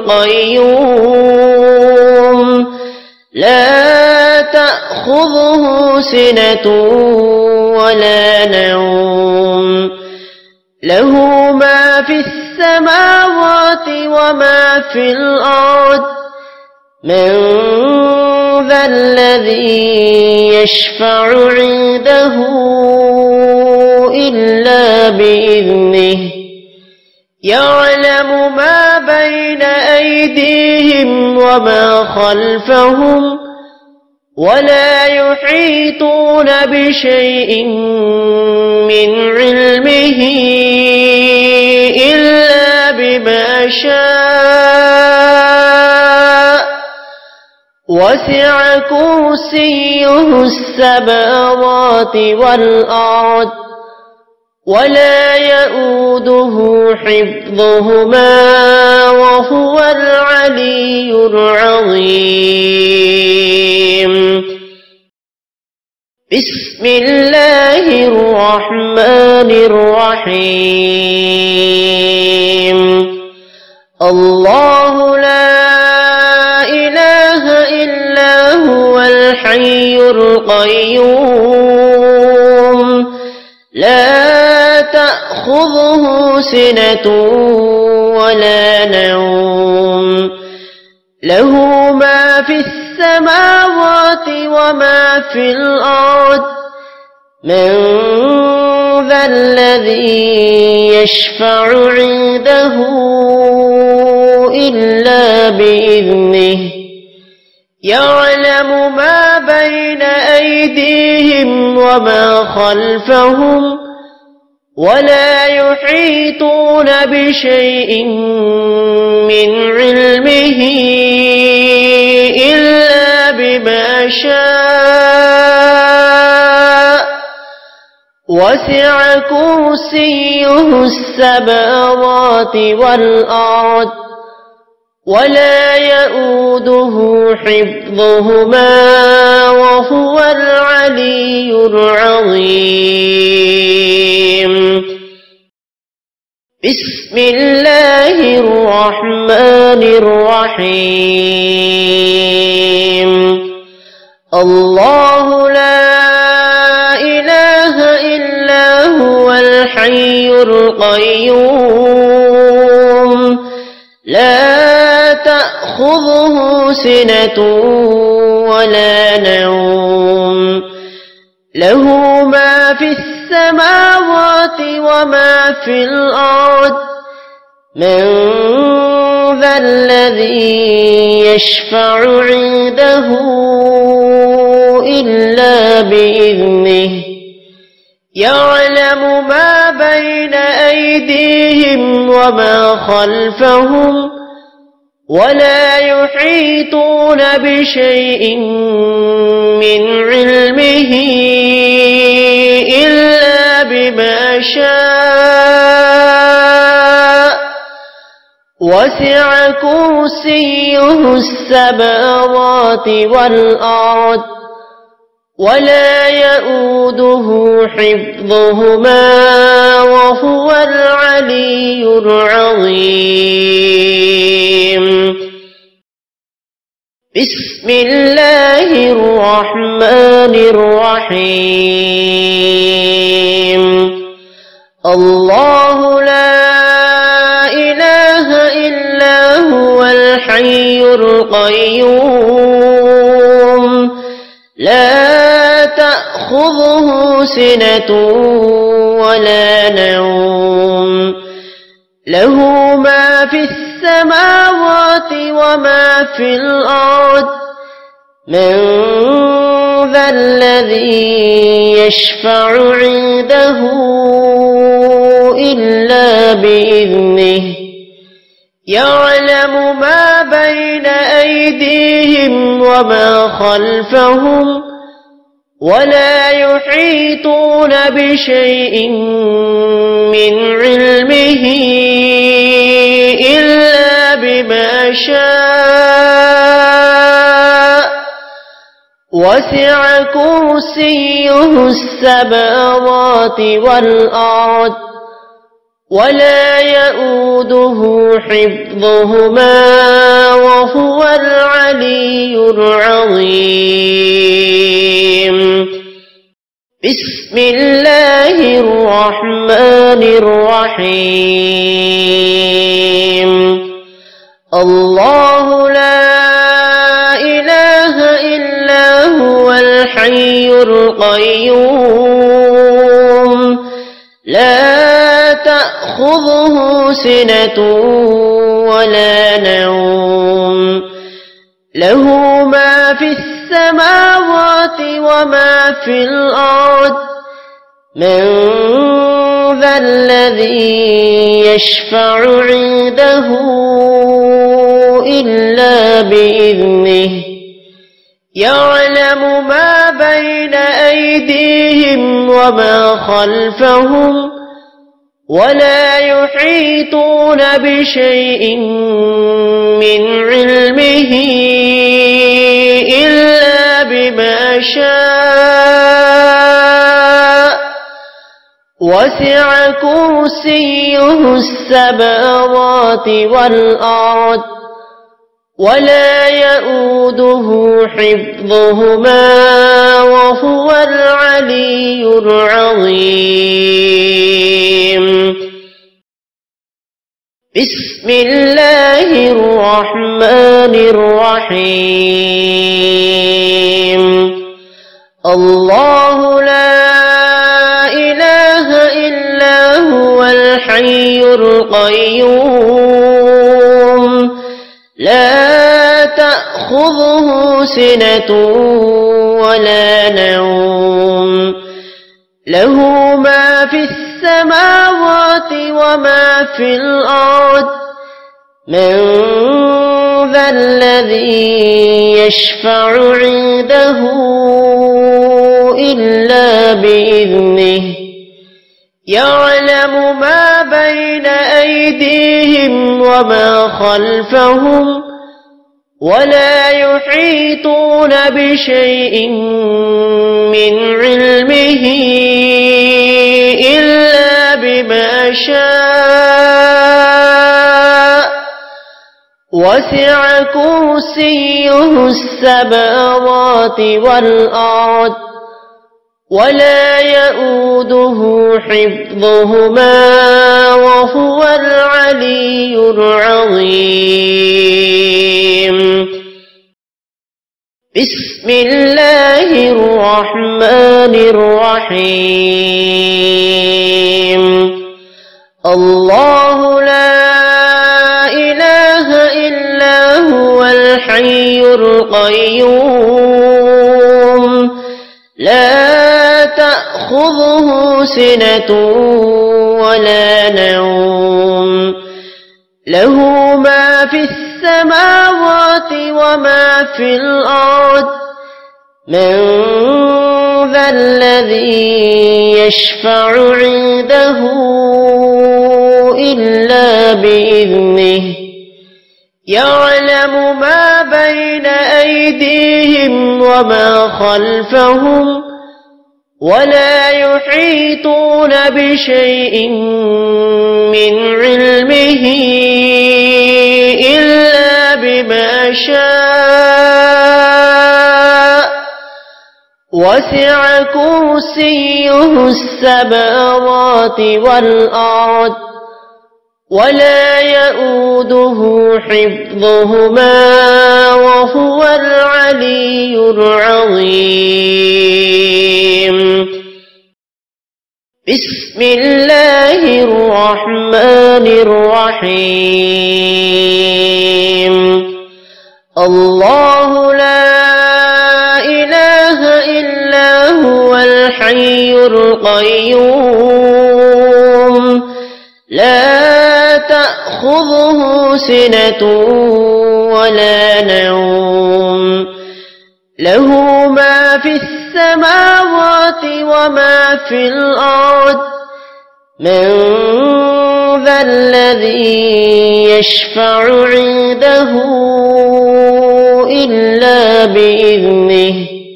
القيوم لا تأخذه سنة ولا نوم له ما في السماوات وما في الأرض من ذا الذي يشفع عنده إلا بإذنه يعلم ما بين أيديهم وما خلفهم ولا يحيطون بشيء من علمه إلا بما شاء وسع كرسيه السماوات والأرض ولا يؤوده حفظهما وهو العلي العظيم. بسم الله الرحمن الرحيم. الله لا إله إلا هو الحي القيوم لا تأخذه سنة ولا نوم له ما في السماوات وما في الأرض من ذا الذي يشفع عنده إلا بإذنه يعلم ما بين أيديهم وما خلفهم ولا يحيطون بشيء من علمه إلا بما شاء وسع كرسيه السماوات والأرض ولا يؤوده حفظهما وهو العلي العظيم. بسم الله الرحمن الرحيم. الله لا إله إلا هو الحي القيوم لا تأخذه سنة ولا نوم له ما في السماوات وما في الأرض من ذا الذي يشفع عنده إلا بإذنه يعلم ما بين أيديهم وما خلفهم ولا يحيطون بشيء من علمه إلا بما شاء وسع كرسيه السماوات والأرض ولا يؤوده حفظهما وهو العلي العظيم. بسم الله الرحمن الرحيم. الله لا إله إلا هو الحي القيوم لا تأخذه سنة ولا نوم له ما في السماوات وما في الأرض من ذا الذي يشفع عنده إلا بإذنه يعلم ما بين أيديهم وما خلفهم ولا يحيطون بشيء من علمه إلا بما شاء وسع كرسيه السماوات والأرض ولا يؤوده حفظهما وهو العلي العظيم. بسم الله الرحمن الرحيم. الله لا إله إلا هو الحي القيوم لا تأخذه سنة ولا نوم له ما في السماوات وما في الأرض من ذا الذي يشفع عنده إلا بإذنه يعلم ما بين أيديهم وما خلفهم ولا يحيطون بشيء من علمه إلا بما شاء وسع كرسيه السماوات والأرض ولا يؤوده حفظهما وهو العلي العظيم. بسم الله الرحمن الرحيم. الله لا إله إلا هو الحي القيوم لا تأخذه سنة ولا نوم له ما في السماوات وما في الأرض من ذا الذي يشفع عنده إلا بإذنه يعلم ما بين أيديهم وما خلفهم ولا يحيطون بشيء من علمه إلا بما شاء وسع كرسيه السماوات والأرض ولا يؤوده حفظهما وهو العلي العظيم. بسم الله الرحمن الرحيم. الله لا إله الحي القيوم لا تأخذه سنة ولا نوم له ما في السماوات وما في الأرض من ذا الذي يشفع عنده إلا بإذنه يعلم ما بين أيديهم وما خلفهم ولا يحيطون بشيء من علمه إلا بما شاء وسع كرسيه السماوات والأرض ولا يؤوده حفظهما وهو العلي العظيم. بسم الله الرحمن الرحيم. الله لا إله إلا هو الحي القيوم لا تأخذه سنة ولا نوم له ما في السماوات وما في الأرض من ذا الذي يشفع عنده إلا بإذنه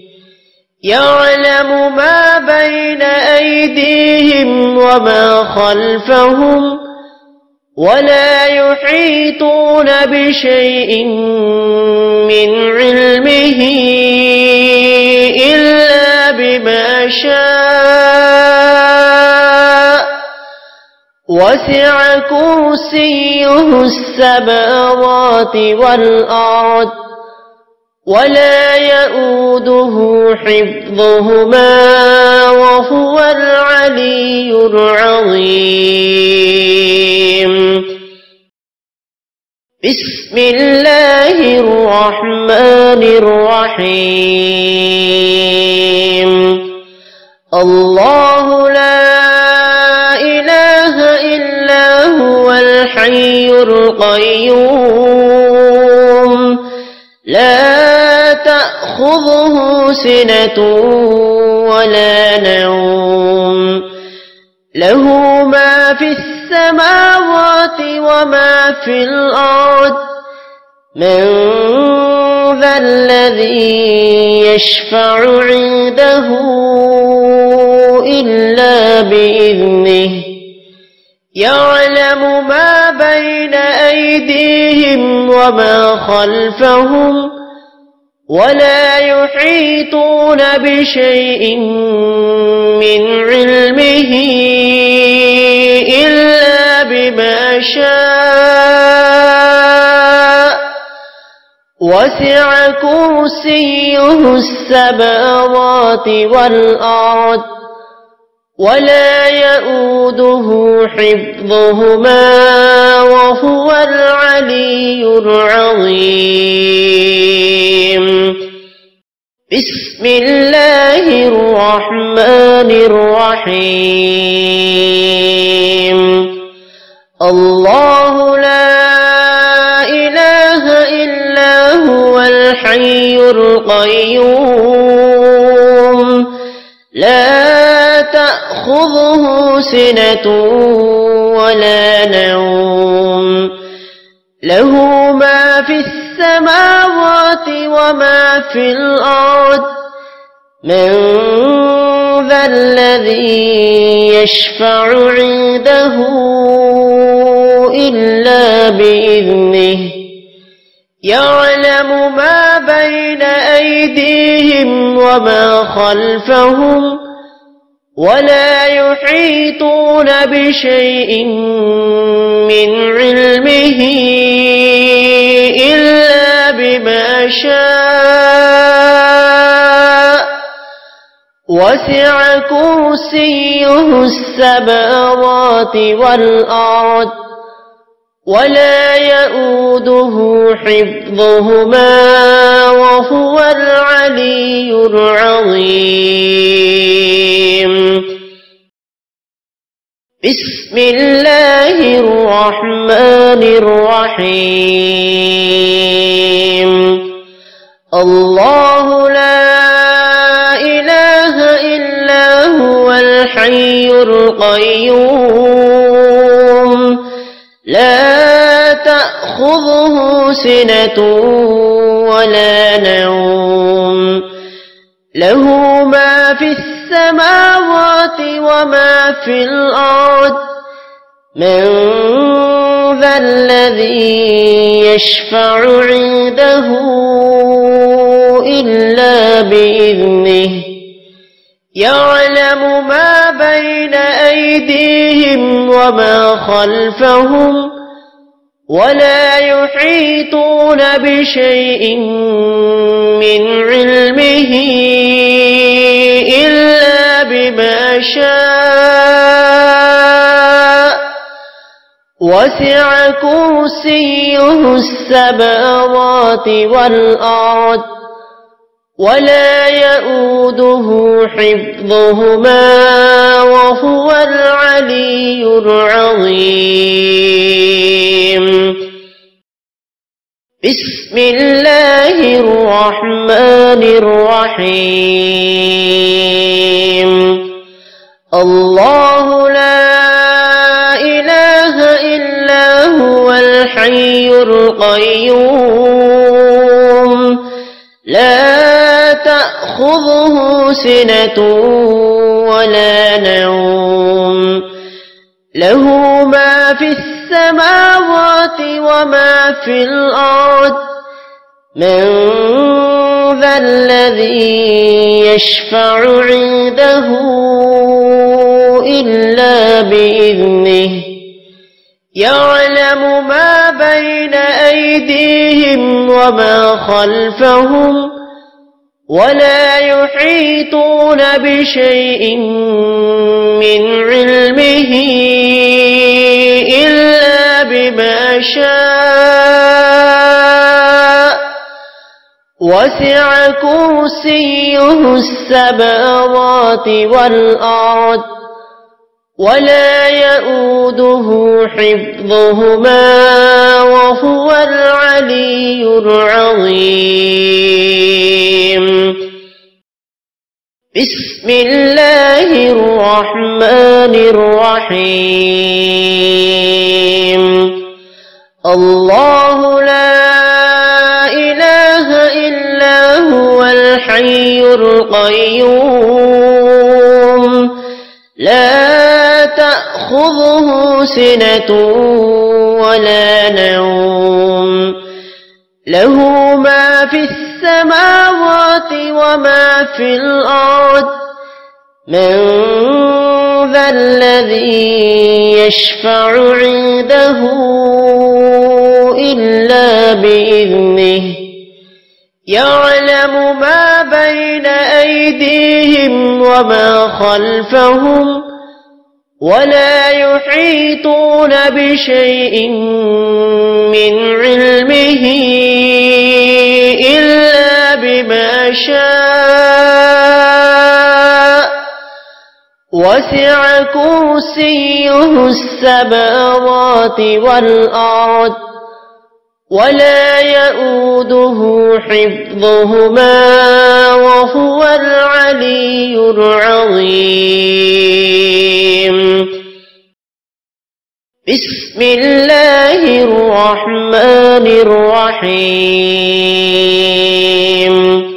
يعلم ما بين أيديهم وما خلفهم ولا يحيطون بشيء من علمه إلا بما شاء وسع كرسيه السماوات والأرض ولا يؤوده حفظهما وهو العلي العظيم. بسم الله الرحمن الرحيم. الله لا إله إلا هو الحي القيوم لا تأخذه سنة ولا نوم له ما في السماوات وما في الأرض من ذا الذي يشفع عنده إلا بإذنه يعلم ما بين أيديهم وما خلفهم ولا يحيطون بشيء من علمه إلا بما شاء وسع كرسيه السماوات والأرض ولا يؤوده حفظهما وهو العلي العظيم. بسم الله الرحمن الرحيم. الله لا إله إلا هو الحي القيوم لا تأخذه سنة ولا نوم له ما في السماوات وما في الأرض من ذا الذي يشفع عنده إلا بإذنه يعلم ما بين أيديهم وما خلفهم ولا يحيطون بشيء من علمه إلا بما شاء وسع كرسيه السماوات والأرض ولا يؤوده حفظهما وهو العلي العظيم. بسم الله الرحمن الرحيم. الله لا إله إلا هو الحي القيوم لا تأخذه سنة ولا نوم له ما في السماوات وما في الأرض من ذا الذي يشفع عنده إلا بإذنه يعلم ما بين أيديهم وما خلفهم ولا يحيطون بشيء من علمه إلا بما شاء وسع كرسيه السماوات والأرض ولا يؤوده حفظهما وهو العلي العظيم. بسم الله الرحمن الرحيم. الله لا إله إلا هو الحي القيوم لا تأخذه سنة ولا نوم له ما في السماوات وما في الأرض من ذا الذي يشفع عنده إلا بإذنه يعلم ما بين أيديهم وما خلفهم ولا يحيطون بشيء من علمه إلا بما شاء وسع كرسيه السماوات والأرض ولا يؤوده حفظهما وهو العلي العظيم. بسم الله الرحمن الرحيم. الله لا إله إلا هو الحي القيوم لا تأخذه سنة ولا نوم له ما في السماوات وما في الأرض من ذا الذي يشفع عنده إلا بإذنه يعلم ما بين أيديهم وما خلفهم ولا يحيطون بشيء من علمه إلا بما شاء وسع كرسيه السماوات والأرض ولا يؤوده حفظهما وهو العلي العظيم. بسم الله الرحمن الرحيم.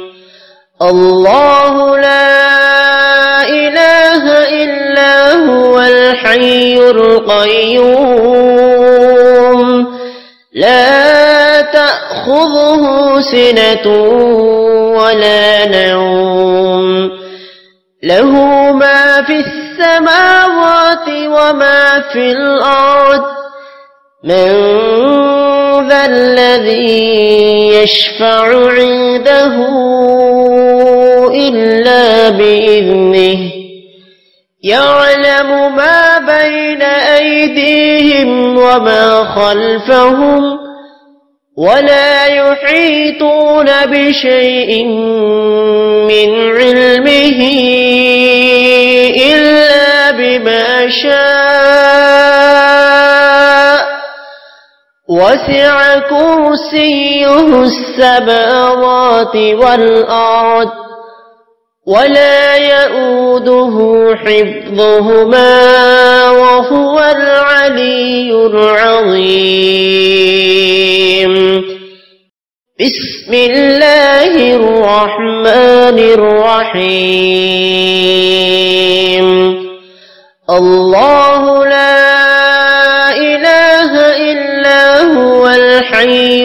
الله لا إله إلا هو الحي القيوم لا تأخذه سنة ولا نوم له ما في السماوات وما في الأرض من ذا الذي يشفع عنده إلا بإذنه يعلم ما بين أيديهم وما خلفهم ولا يحيطون بشيء من علمه إلا بما شاء وسع كرسيه السماوات والأرض ولا يؤوده حفظهما وهو العلي العظيم. بسم الله الرحمن الرحيم. الله لا إله إلا هو الحي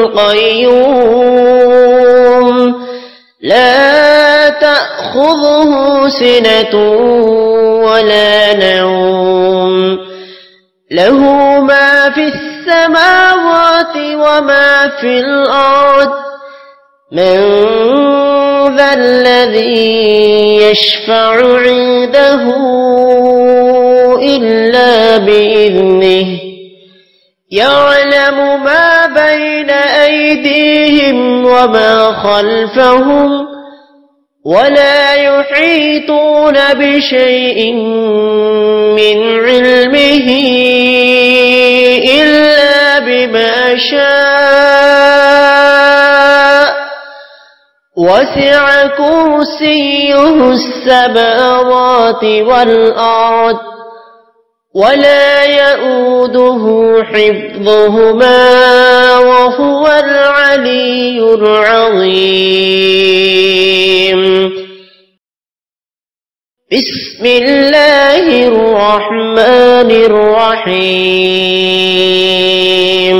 القيوم لا تأخذه سنة ولا نوم له ما في السماوات وما في الأرض من ذا الذي يشفع عنده إلا بإذنه يعلم ما بين أيديهم وما خلفهم ولا يحيطون بشيء من علمه إلا بما شاء وسع كرسيه السماوات والأرض ولا يؤوده حفظهما وهو العلي العظيم. بسم الله الرحمن الرحيم.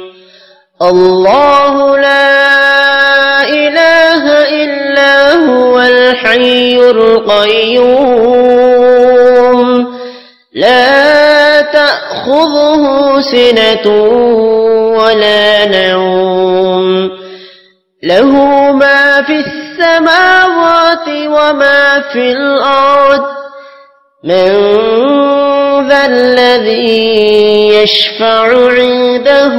الله لا إله إلا هو الحي القيوم لا تأخذه سنة ولا نوم له ما في السماوات وما في الأرض من ذا الذي يشفع عنده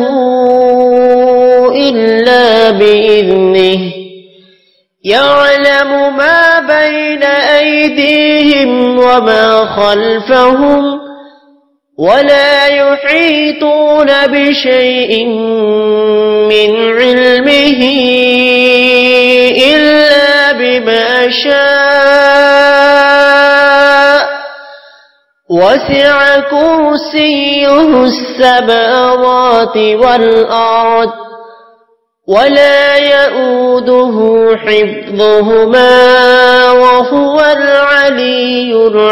إلا بإذنه يعلم ما بين أيديهم وما خلفهم ولا يحيطون بشيء من علمه إلا بما شاء وسع كرسيه السماوات والأرض ولا يؤوده حفظهما وهو العلي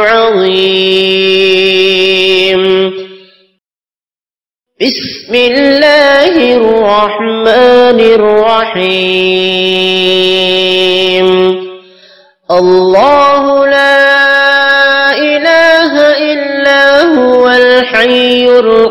العظيم. بسم الله الرحمن الرحيم. الله لا إله إلا هو الحي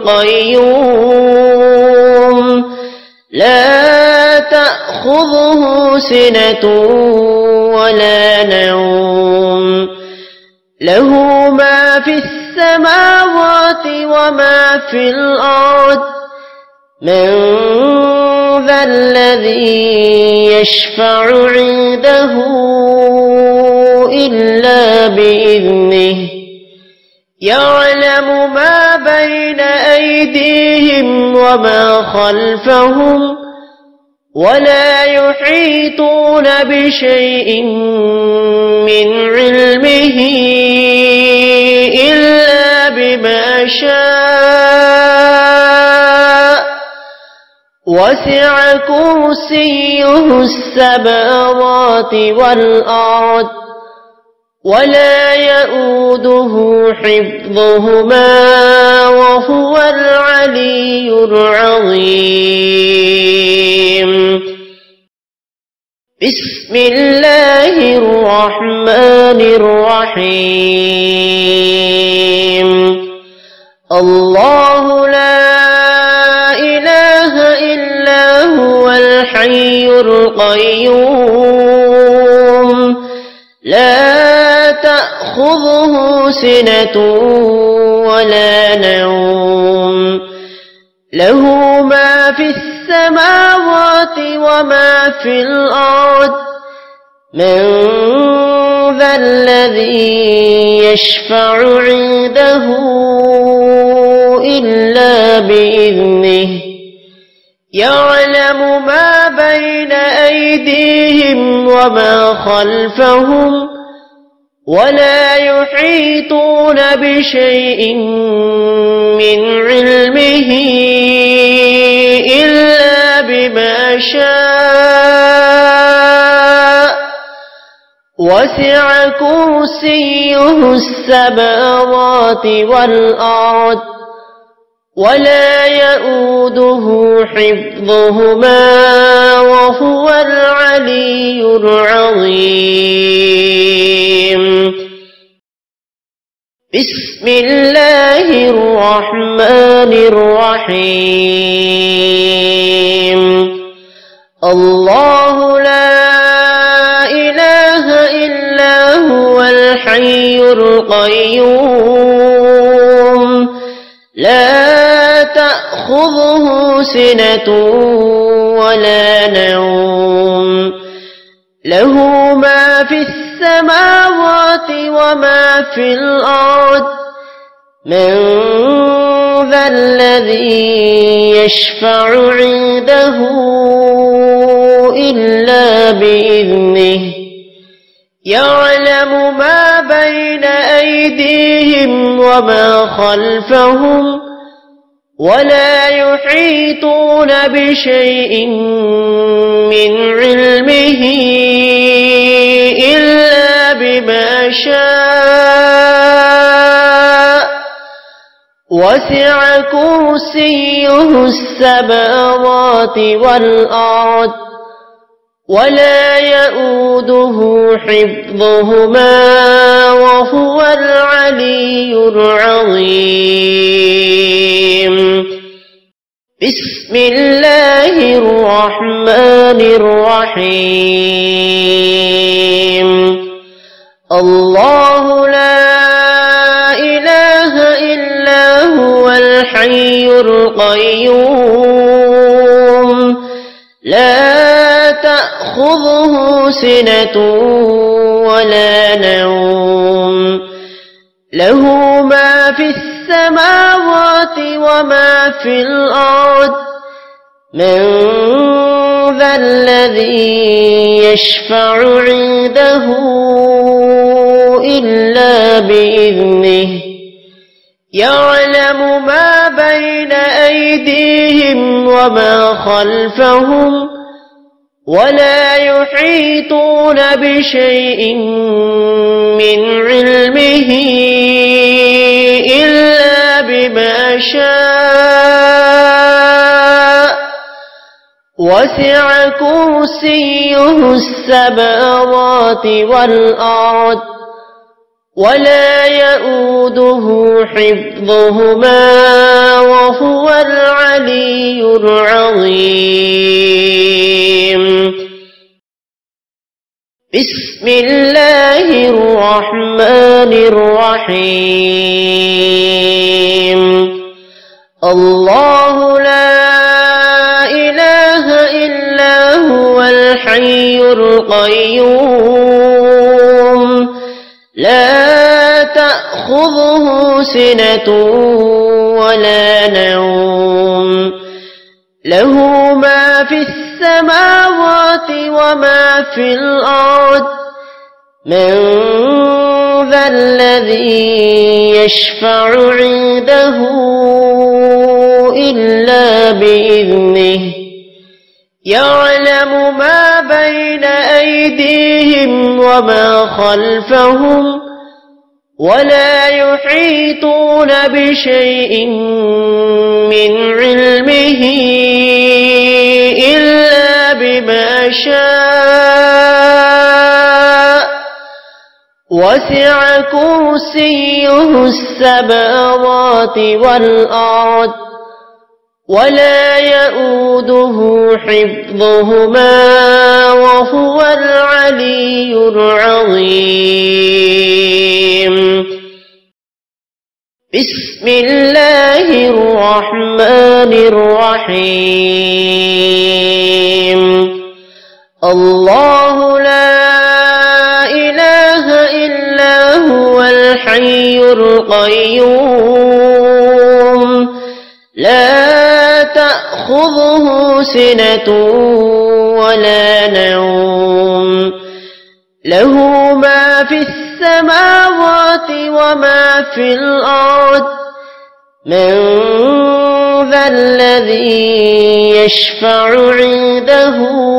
القيوم لا تأخذه سنة ولا نوم له ما في السماوات وما في الأرض من ذا الذي يشفع عنده إلا بإذنه يعلم ما بين أيديهم وما خلفهم ولا يحيطون بشيء من علمه إلا بما شاء وسع كرسيه السماوات والأرض ولا يؤوده حفظهما وهو العلي العظيم. بسم الله الرحمن الرحيم. الله لا إله إلا هو الحي القيوم لا تأخذه تأخذه سنة ولا نوم له ما في السماوات وما في الأرض من ذا الذي يشفع عنده إلا بإذنه يعلم ما بين أيديهم وما خلفهم ولا يحيطون بشيء من علمه إلا بما شاء وسع كرسيه السماوات والأرض ولا يؤوده حفظهما وهو العلي العظيم. بسم الله الرحمن الرحيم. الله لا إله إلا هو الحي القيوم لا تأخذه سنة ولا نوم له ما في السماوات وما في الأرض من ذا الذي يشفع عنده إلا بإذنه يعلم ما بين أيديهم وما خلفهم ولا يحيطون بشيء من علمه إلا بما شاء وسع كرسيه السماوات والأرض ولا يؤوده حفظهما وهو العلي العظيم. بسم الله الرحمن الرحيم. الله لا إله إلا هو الحي القيوم لا تأخذه سنة ولا نوم له ما في السماوات وما في الأرض من ذا الذي يشفع عنده إلا بإذنه يعلم ما بين أيديهم وما خلفهم ولا يحيطون بشيء من علمه إلا بما شاء وسع كرسيه السماوات والأرض ولا يؤوده حفظهما وهو العلي العظيم. بسم الله الرحمن الرحيم. الله لا إله إلا هو الحي القيوم لا تأخذه سنة ولا نوم له ما في السماوات وما في الأرض من ذا الذي يشفع عنده إلا بإذنه يعلم ما بين أيديهم وما خلفهم ولا يحيطون بشيء من علمه إلا بما شاء وسع كرسيه السماوات والأرض ولا يؤوده حفظهما وهو العلي العظيم. بسم الله الرحمن الرحيم الله لا إله إلا هو الحي القيوم لا تأخذه سنة ولا نوم له ما في السماوات وما في الأرض من ذا الذي يشفع عنده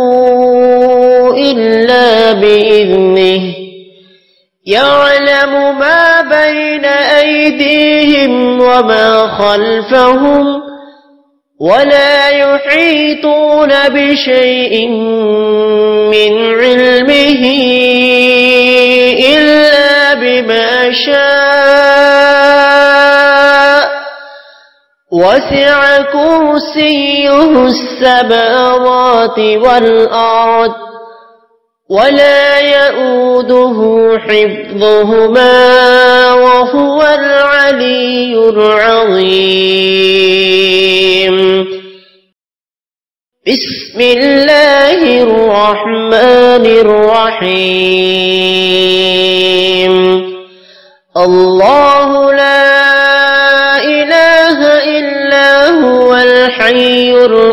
إلا بإذنه يعلم ما بين أيديهم وما خلفهم ولا يحيطون بشيء من علمه إلا بما شاء وسع كرسيه السماوات والأرض ولا يؤوده حفظهما وهو العلي العظيم بسم الله الرحمن الرحيم الله لا إله إلا هو الحي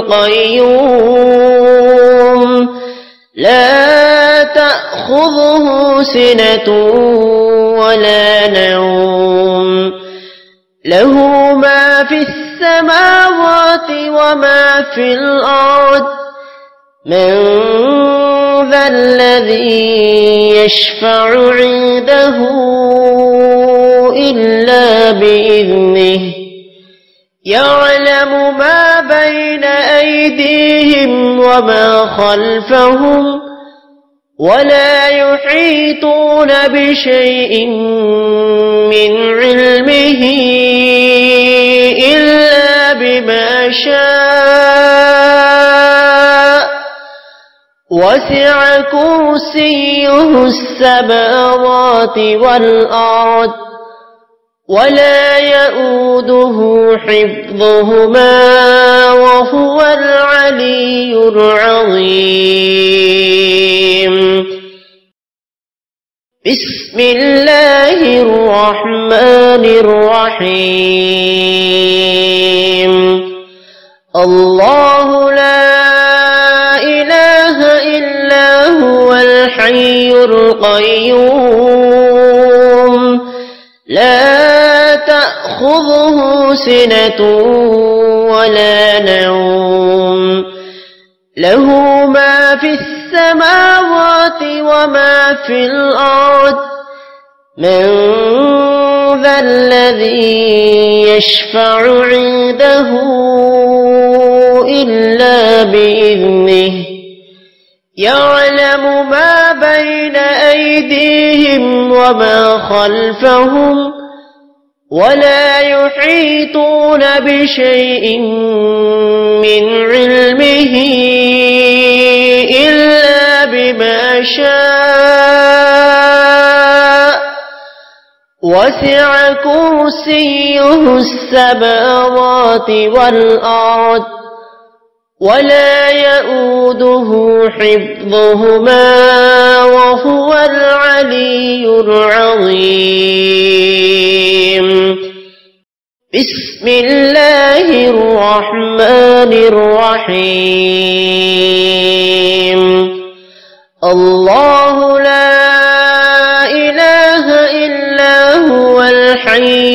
القيوم لا تأخذه سنة ولا نوم له ما في السماوات وما في الأرض من ذا الذي يشفع عنده إلا بإذنه يعلم ما بين أيديهم وما خلفهم ولا يحيطون بشيء من علمه إلا بما شاء وسع كرسيه السماوات والأرض ولا يؤوده حفظهما وهو العلي العظيم بسم الله الرحمن الرحيم الله لا إله إلا هو الحي القيوم لا تأخذه سنة ولا نوم له ما في السماوات وما في الأرض من ذا الذي يشفع عنده إلا بإذنه يعلم ما بين أيديهم وما خلفهم ولا يحيطون بشيء من علمه إلا بما شاء وسع كرسيه السماوات والأرض ولا يؤوده حفظهما وهو العلي العظيم بسم الله الرحمن الرحيم الله لا إله إلا هو الحي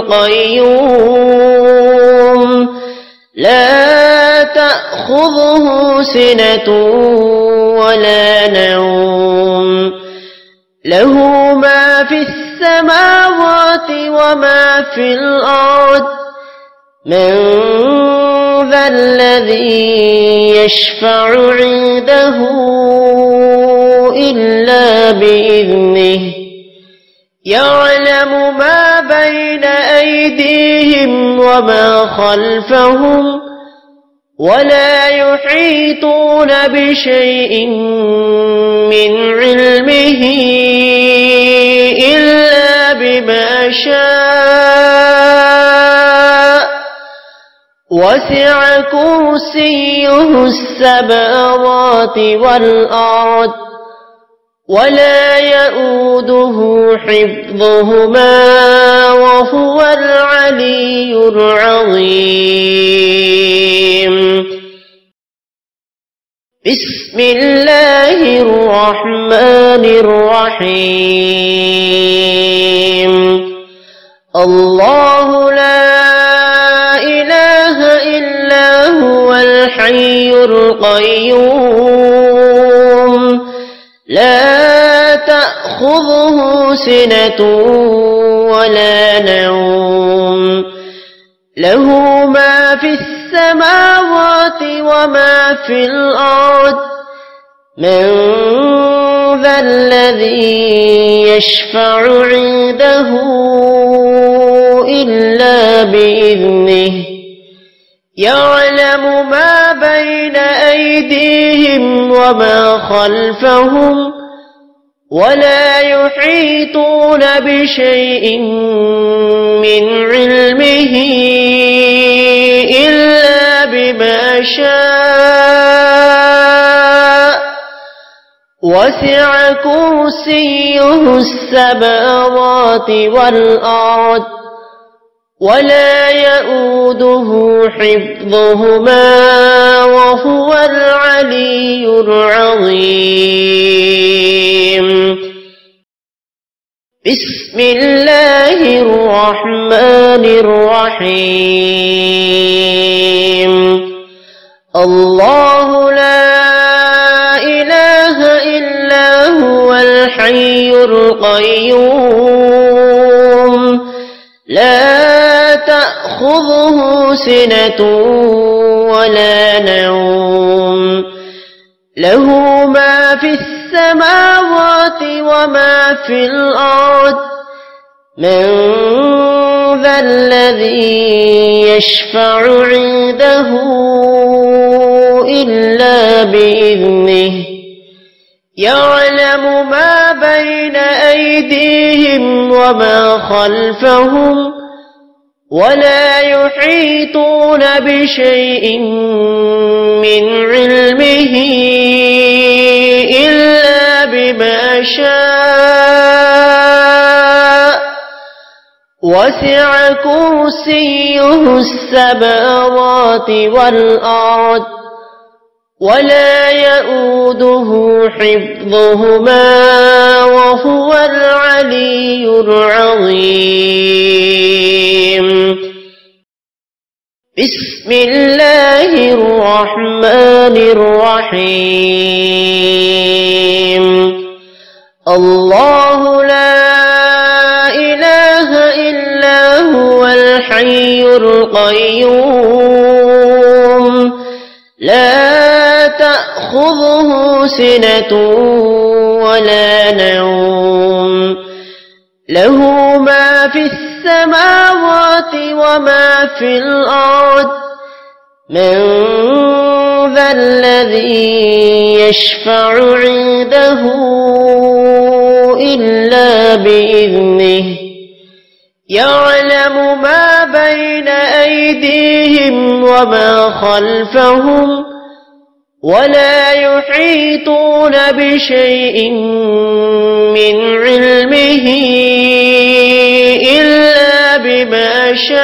القيوم لا تأخذه سنة ولا نوم له ما في السماوات وما في الأرض من ذا الذي يشفع عنده إلا بإذنه يعلم ما بين أيديهم وما خلفهم ولا يحيطون بشيء من علمه إلا بما شاء وسع كرسيه السماوات والأرض ولا يؤوده حفظهما وهو العلي العظيم. بسم الله الرحمن الرحيم. الله لا إله إلا هو الحي القيوم لا تأخذه سنة ولا نوم له ما في السماوات وما في الأرض من ذا الذي يشفع عنده إلا بإذنه يعلم ما بين أيديهم وما خلفهم ولا يحيطون بشيء من علمه إلا بما شاء وسع كرسيه السماوات والأرض ولا يؤوده حفظهما وهو العلي العظيم. بسم الله الرحمن الرحيم. الله لا إله إلا هو الحي القيوم لا تأخذه سنة ولا نوم له ما في السماوات وما في الأرض من ذا الذي يشفع عنده إلا بإذنه يعلم ما بين أيديهم وما خلفهم ولا يحيطون بشيء من علمه إلا بما شاء وسع كرسيه السماوات والأرض ولا يؤوده حفظهما وهو العلي العظيم. بسم الله الرحمن الرحيم. الله لا إله إلا هو الحي القيوم لا تأخذه سنة ولا نوم له ما في السماوات وما في الأرض من ذا الذي يشفع عنده إلا بإذنه يعلم ما بين أيديهم وما خلفهم ولا يحيطون بشيء من علمه إلا بما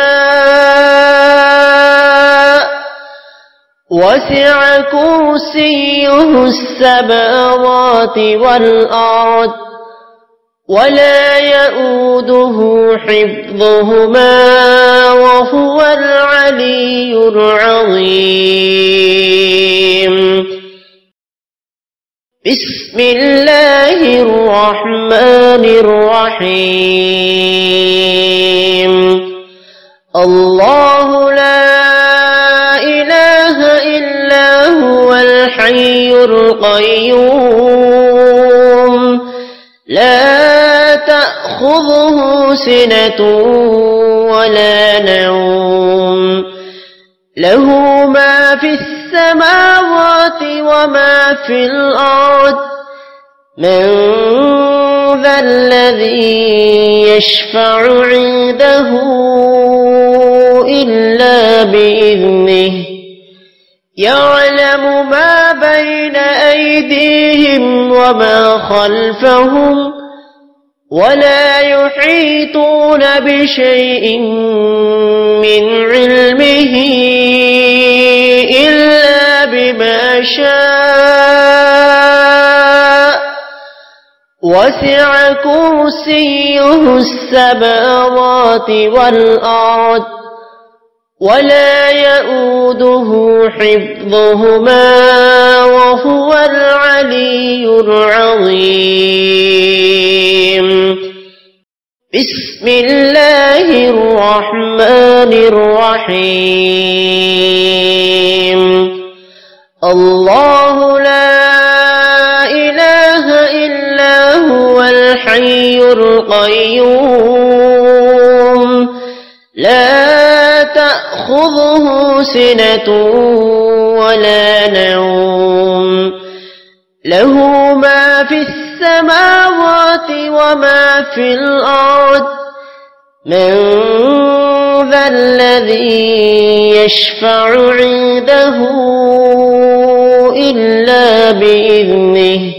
شاء وسع كرسيه السماوات والأرض ولا يؤوده حفظهما وهو العلي العظيم. بسم الله الرحمن الرحيم. الله لا إله إلا هو الحي القيوم لا تأخذه سنة ولا نوم له ما في السماوات وما في الأرض من ذا الذي يشفع عنده إلا بإذنه يعلم ما بين أيديهم وما خلفهم ولا يحيطون بشيء من علمه إلا بما شاء وسع كرسيه السماوات والأرض ولا يؤوده حفظهما وهو العلي العظيم. بسم الله الرحمن الرحيم. الله لا إله إلا هو الحي القيوم لا تأخذه سنة ولا نوم له ما في السماوات وما في الأرض من ذا الذي يشفع عنده إلا بإذنه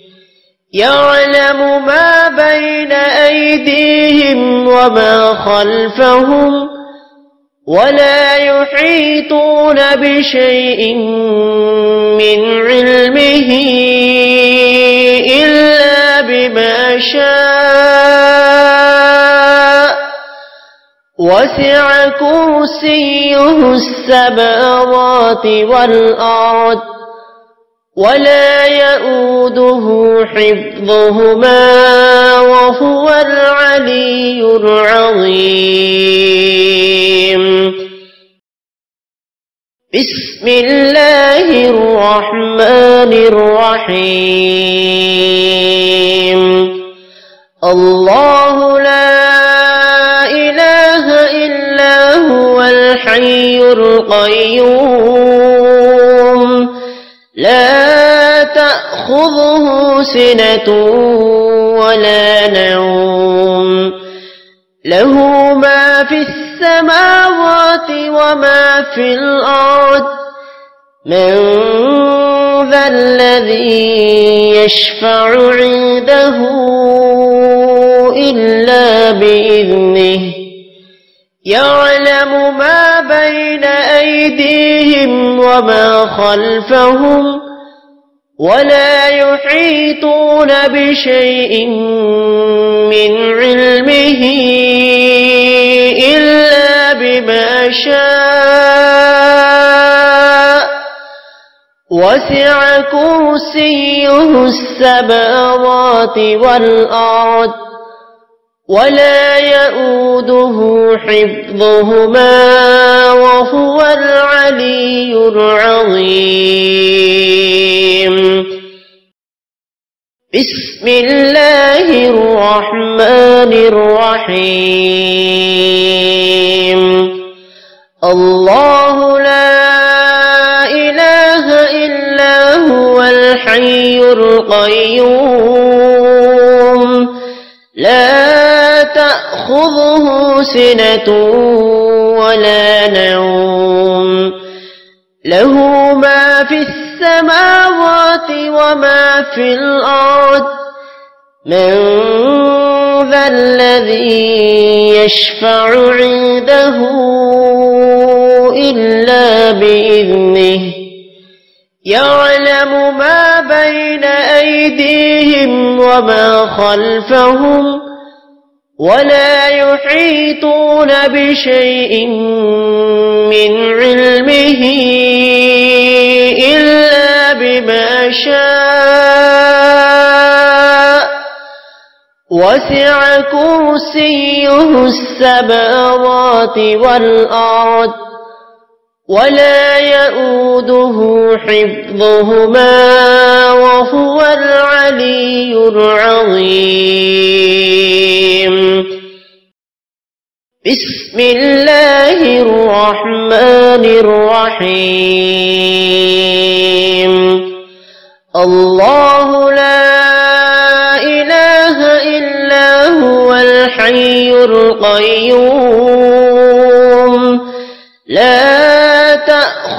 يعلم ما بين أيديهم وما خلفهم ولا يحيطون بشيء من علمه إلا بما شاء وسع كرسيه السماوات والأرض ولا يؤوده حفظهما وهو العلي العظيم. بسم الله الرحمن الرحيم. الله لا إله إلا هو الحي القيوم لا تأخذه سنة ولا نوم له ما في السماوات وما في الأرض من ذا الذي يشفع عنده إلا بإذنه يعلم ما بين أيديهم وما خلفهم ولا يحيطون بشيء من علمه إلا بما شاء وسع كرسيه السماوات والأرض ولا يؤوده حفظهما وهو العلي العظيم. بسم الله الرحمن الرحيم. الله لا إله إلا هو الحي القيوم لا تأخذه سنة ولا نوم له ما في السماوات وما في الأرض من ذا الذي يشفع عنده إلا بإذنه يعلم ما بين أيديهم وما خلفهم ولا يحيطون بشيء من علمه إلا بما شاء وسع كرسيه السماوات والأرض ولا يؤوده حفظهما وهو العلي العظيم. بسم الله الرحمن الرحيم. الله لا إله إلا هو الحي القيوم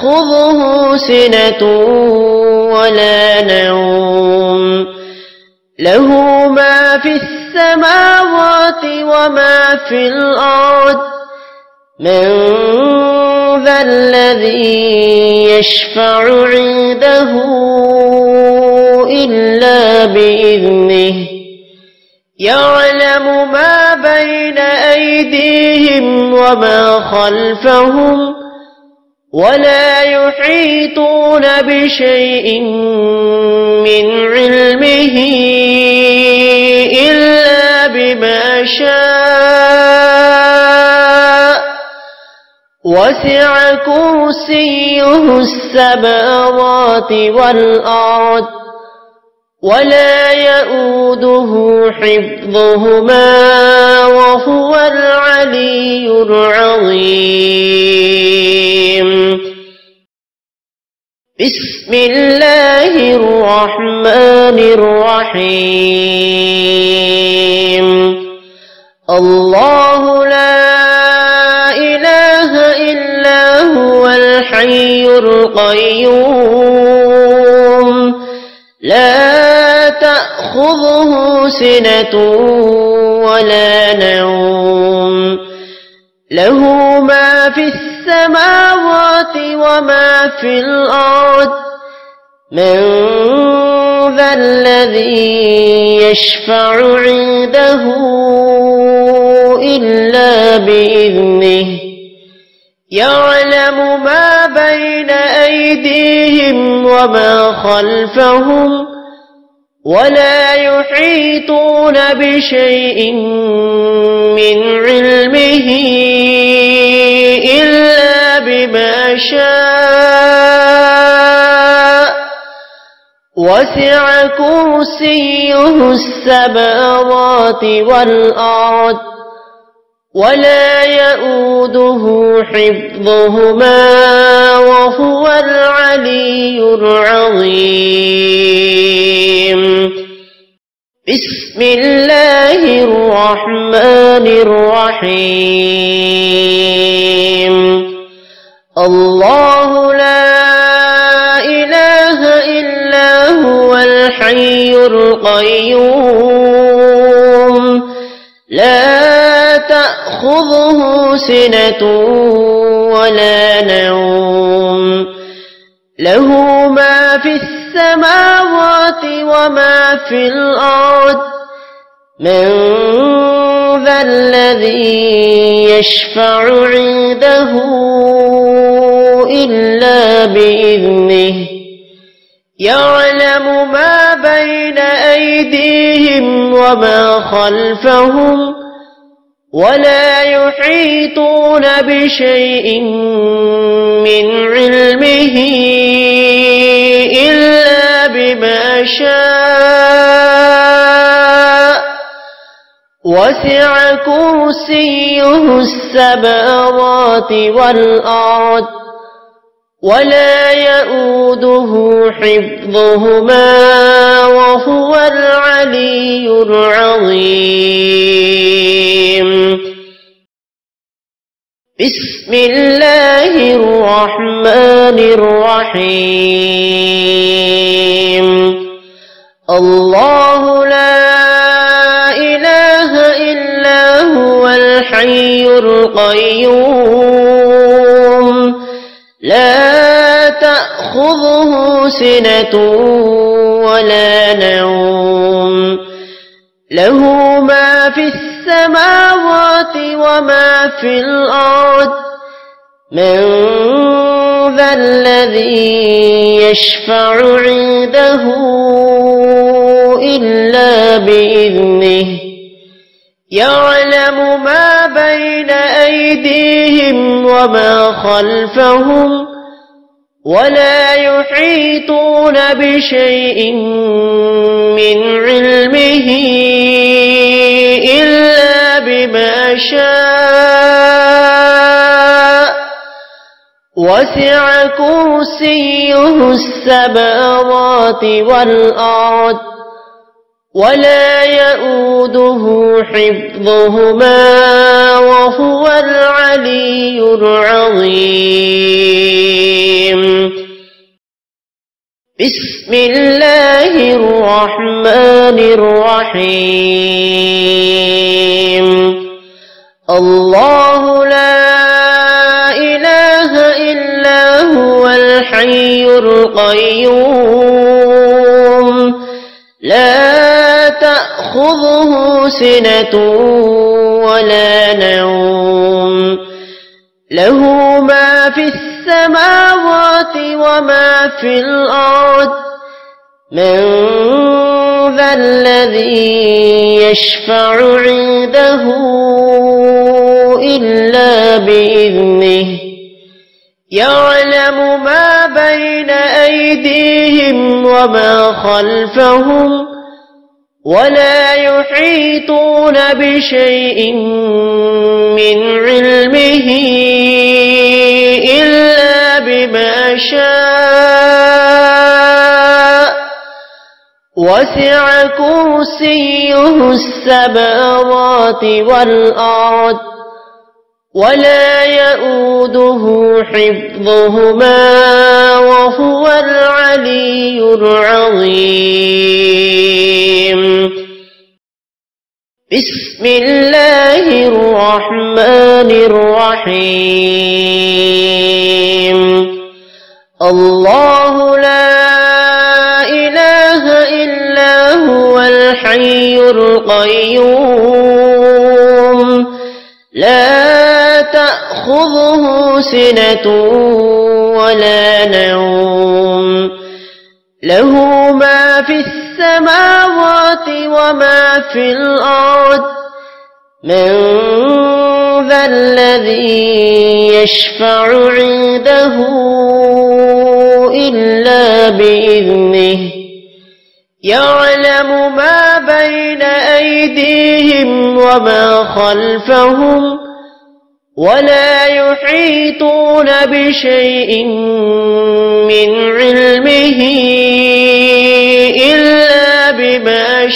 تأخذه سنة ولا نوم له ما في السماوات وما في الأرض من ذا الذي يشفع عنده إلا بإذنه يعلم ما بين أيديهم وما خلفهم ولا يحيطون بشيء من علمه إلا بما شاء وسع كرسيه السماوات والأرض ولا يؤوده حفظهما وهو العلي العظيم. بسم الله الرحمن الرحيم. الله لا إله إلا هو الحي القيوم لا تأخذه سنة ولا نوم له ما في السماوات وما في الأرض من ذا الذي يشفع عنده إلا بإذنه يعلم ما بين أيديهم وما خلفهم ولا يحيطون بشيء من علمه إلا بما شاء وسع كرسيه السماوات والأرض ولا يؤوده حفظهما وهو العلي العظيم. بسم الله الرحمن الرحيم. الله لا إله إلا هو الحي القيوم لا تأخذه سنة ولا نوم له ما في السماوات وما في الأرض من ذا الذي يشفع عنده إلا بإذنه يعلم ما بين أيديهم وما خلفهم ولا يحيطون بشيء من علمه إلا بما شاء وسع كرسيه السماوات والأرض ولا يؤوده حفظهما وهو العلي العظيم. بسم الله الرحمن الرحيم. الله لا إله إلا هو الحي القيوم لا تأخذه سنة ولا نوم له ما في السماوات وما في الأرض من ذا الذي يشفع عنده إلا بإذنه يعلم ما بين أيديهم وما خلفهم ولا يحيطون بشيء من علمه إلا بما شاء وسع كرسيه السماوات والأرض ولا يؤوده حفظهما وهو العلي العظيم. بسم الله الرحمن الرحيم. الله لا إله إلا هو الحي القيوم لا تأخذه سنة ولا نوم له ما في السماوات وما في الأرض من ذا الذي يشفع عنده إلا بإذنه يعلم ما بين أيديهم وما خلفهم ولا يحيطون بشيء من علمه إلا بما شاء وسع كرسيه السماوات والأرض ولا يؤوده حفظهما وهو العلي العظيم. بسم الله الرحمن الرحيم. الله لا إله إلا هو الحي القيوم لا تأخذه سنة ولا نوم له ما في السماوات وما في الأرض من ذا الذي يشفع عنده إلا بإذنه يعلم ما بين أيديهم وما خلفهم ولا يحيطون بشيء من علمه إلا بما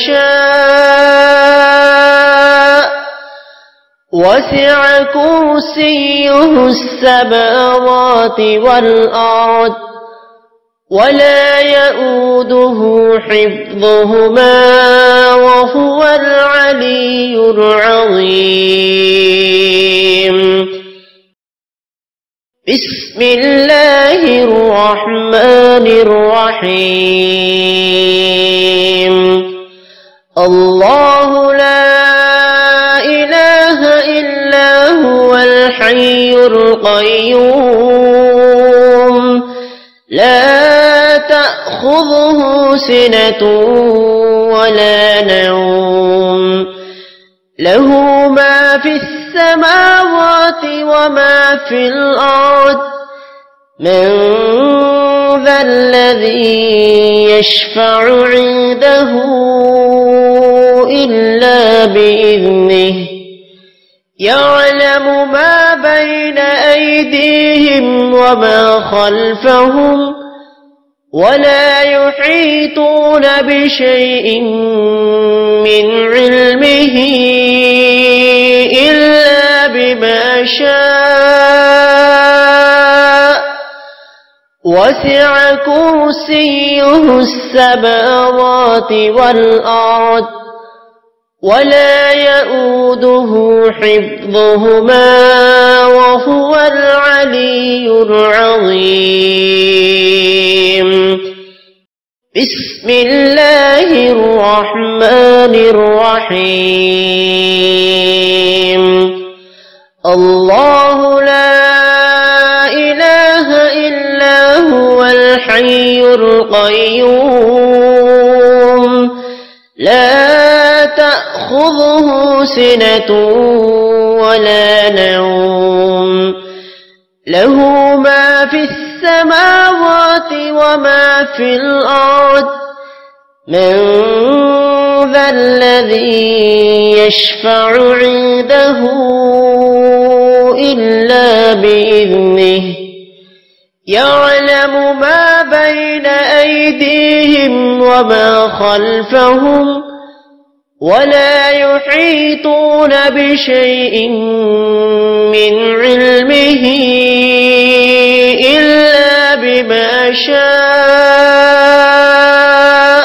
شاء وسع كرسيه السماوات والأرض ولا يؤوده حفظهما وهو العلي العظيم. بسم الله الرحمن الرحيم. الله لا إله إلا هو الحي القيوم لا تأخذه سنة ولا نوم له ما في السماوات وما في الأرض من ذا الذي يشفع عنده إلا بإذنه يعلم ما بين أيديهم وما خلفهم ولا يحيطون بشيء من علمه إلا بما شاء وسع كرسيه السماوات والأرض ولا يؤوده حفظهما وهو العلي العظيم. بسم الله الرحمن الرحيم. الله لا إله إلا هو الحي القيوم لا تأخذه سنة ولا نوم له ما في السماوات وما في الأرض من ذا الذي يشفع عنده إلا بإذنه يعلم ما بين أيديهم وما خلفهم ولا يحيطون بشيء من علمه إلا بما شاء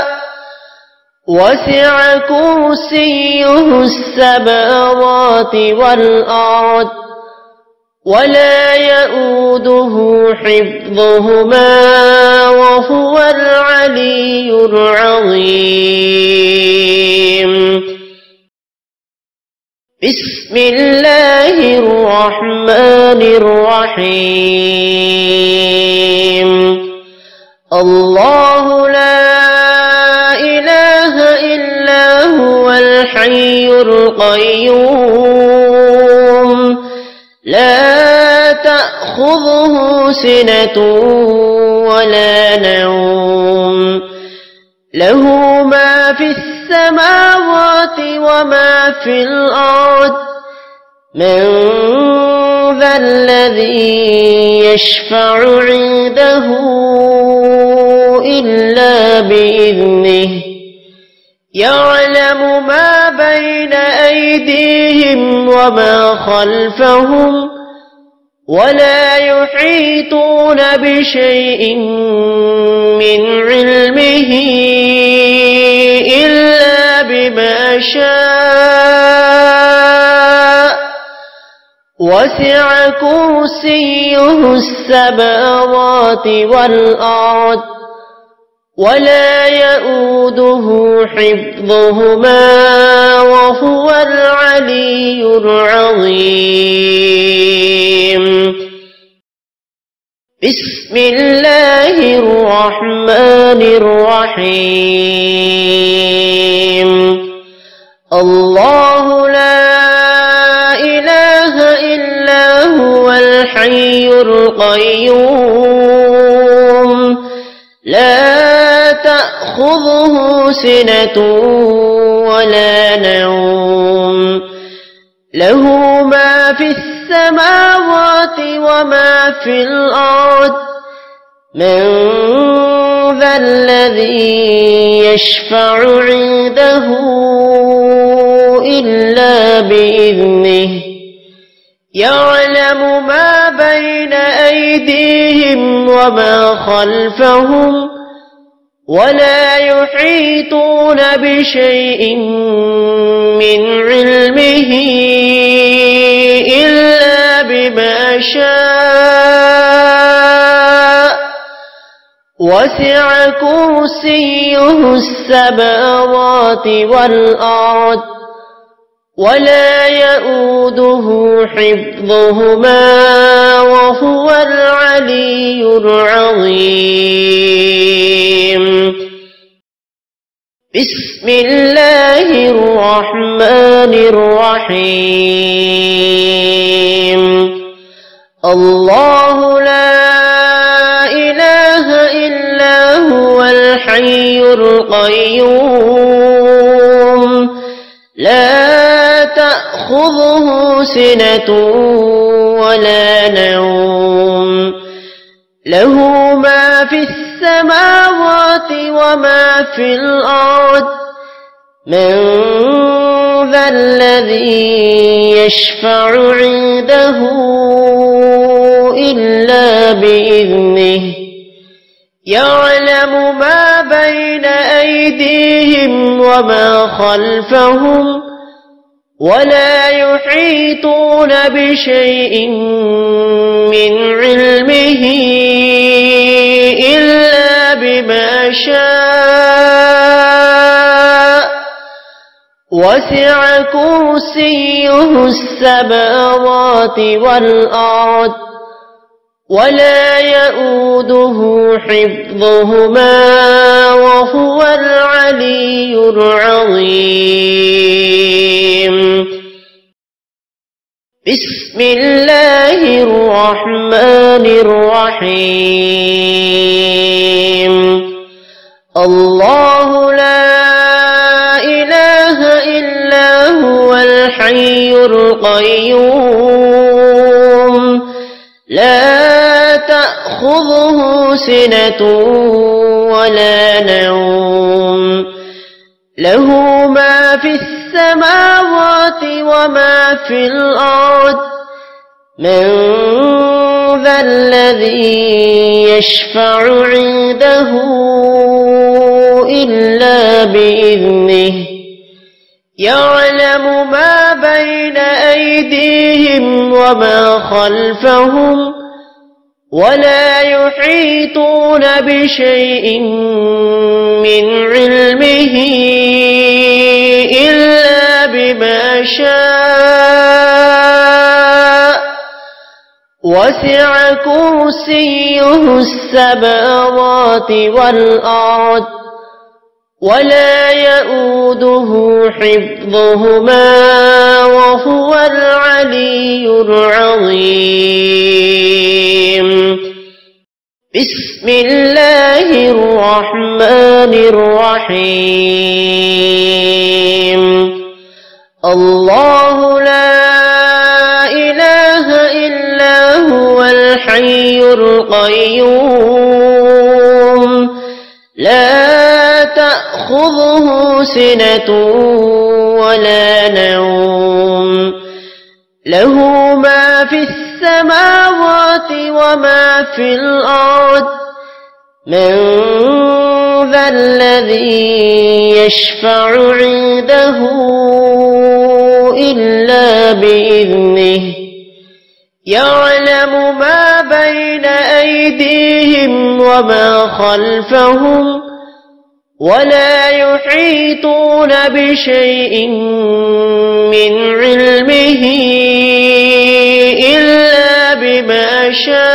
وسع كرسيه السماوات والأرض ولا يؤوده حفظهما وهو العلي العظيم. بسم الله الرحمن الرحيم. الله لا إله إلا هو الحي القيوم لا تأخذه سنة ولا نوم له ما في السماوات وما في الأرض من ذا الذي يشفع عنده إلا بإذنه يعلم ما بين أيديهم وما خلفهم ولا يحيطون بشيء من علمه إلا بما شاء وسع كرسيه السماوات والأرض ولا يؤوده حفظهما وهو العلي العظيم. بسم الله الرحمن الرحيم. الله لا إله إلا هو الحي القيوم لا تأخذه سنة ولا نوم له ما في السماوات وما في الأرض من ذا الذي يشفع عنده إلا بإذنه يعلم ما بين أيديهم وما خلفهم ولا يحيطون بشيء من علمه إلا بما شاء وسع كرسيه السماوات والأرض ولا يؤوده حفظهما وهو العلي العظيم. بسم الله الرحمن الرحيم. الله لا إله إلا هو الحي القيوم لا تأخذه سنة ولا نوم له ما في السماوات وما في الأرض من ذا الذي يشفع عنده إلا بإذنه يعلم ما بين أيديهم وما خلفهم ولا يحيطون بشيء من علمه إلا بما شاء وسع كرسيه السماوات والأرض ولا يؤوده حفظهما وهو العلي العظيم. بسم الله الرحمن الرحيم. الله لا إله إلا هو الحي القيوم لا تأخذه سنة ولا نوم له ما في السماوات وما في الأرض من ذا الذي يشفع عنده إلا بإذنه يعلم ما بين أيديهم وما خلفهم ولا يحيطون بشيء من علمه إلا بما شاء وسع كرسيه السماوات والأرض ولا يؤوده حفظهما وهو العلي العظيم. بسم الله الرحمن الرحيم. الله لا إله إلا هو الحي القيوم لا تأخذه سنة ولا نوم له ما في السماوات وما في الأرض من ذا الذي يشفع عنده إلا بإذنه يعلم ما بين أيديهم وما خلفهم ولا يحيطون بشيء من علمه إلا بما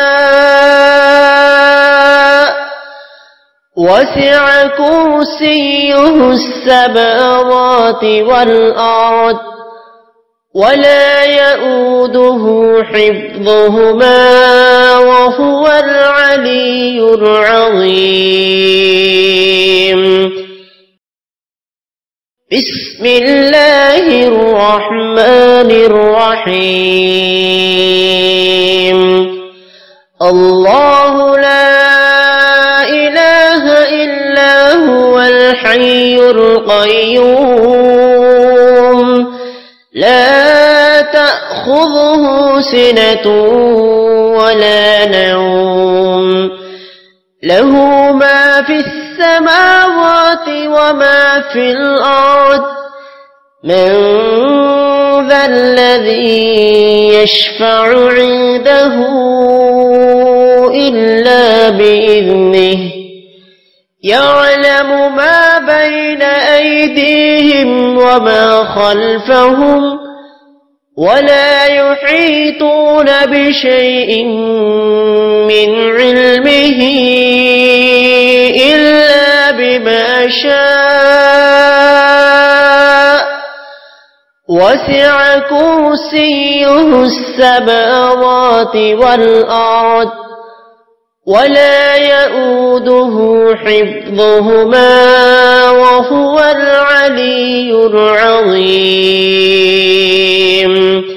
شاء وسع كرسيه السماوات والأرض ولا يؤوده حفظهما وهو العلي العظيم. بسم الله الرحمن الرحيم. الله لا إله إلا هو الحي القيوم لا تأخذه سنة ولا نوم له ما في السماوات وما في الأرض من ذا الذي يشفع عنده إلا بإذنه يعلم ما بين أيديهم وما خلفهم ولا يحيطون بشيء من علمه إلا بما شاء وسع كرسيه السماوات والأرض ولا يؤوده حفظهما وهو العلي العظيم.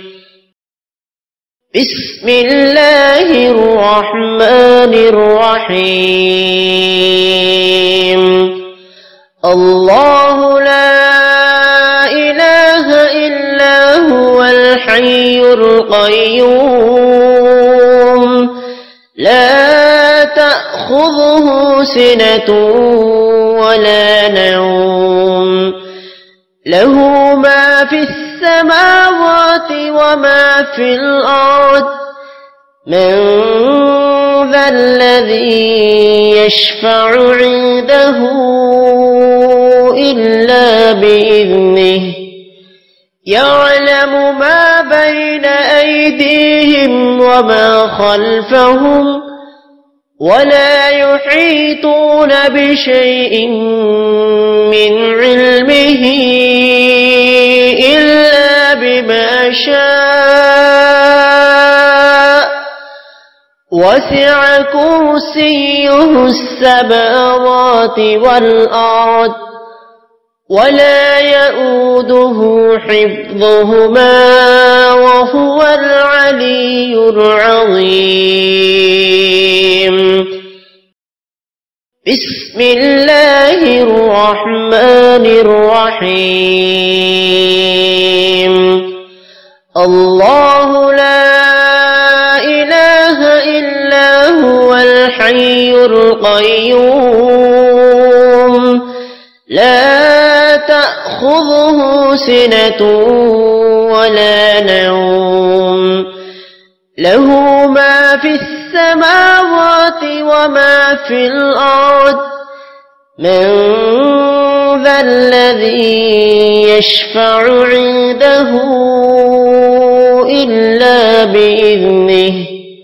بسم الله الرحمن الرحيم. الله لا إله إلا هو الحي القيوم لا تأخذه سنة ولا نوم له ما في السماوات وما في الأرض من ذا الذي يشفع عنده إلا بإذنه يعلم ما بين أيديهم وما خلفهم ولا يحيطون بشيء من علمه إلا بما شاء وسع كرسيه السماوات والأرض ولا يؤوده حفظهما وهو العلي العظيم. بسم الله الرحمن الرحيم الله لا إله إلا هو الحي القيوم لا تأخذه سنة ولا نوم له ما في السماوات وما في الأرض من ذا الذي يشفع عنده إلا بإذنه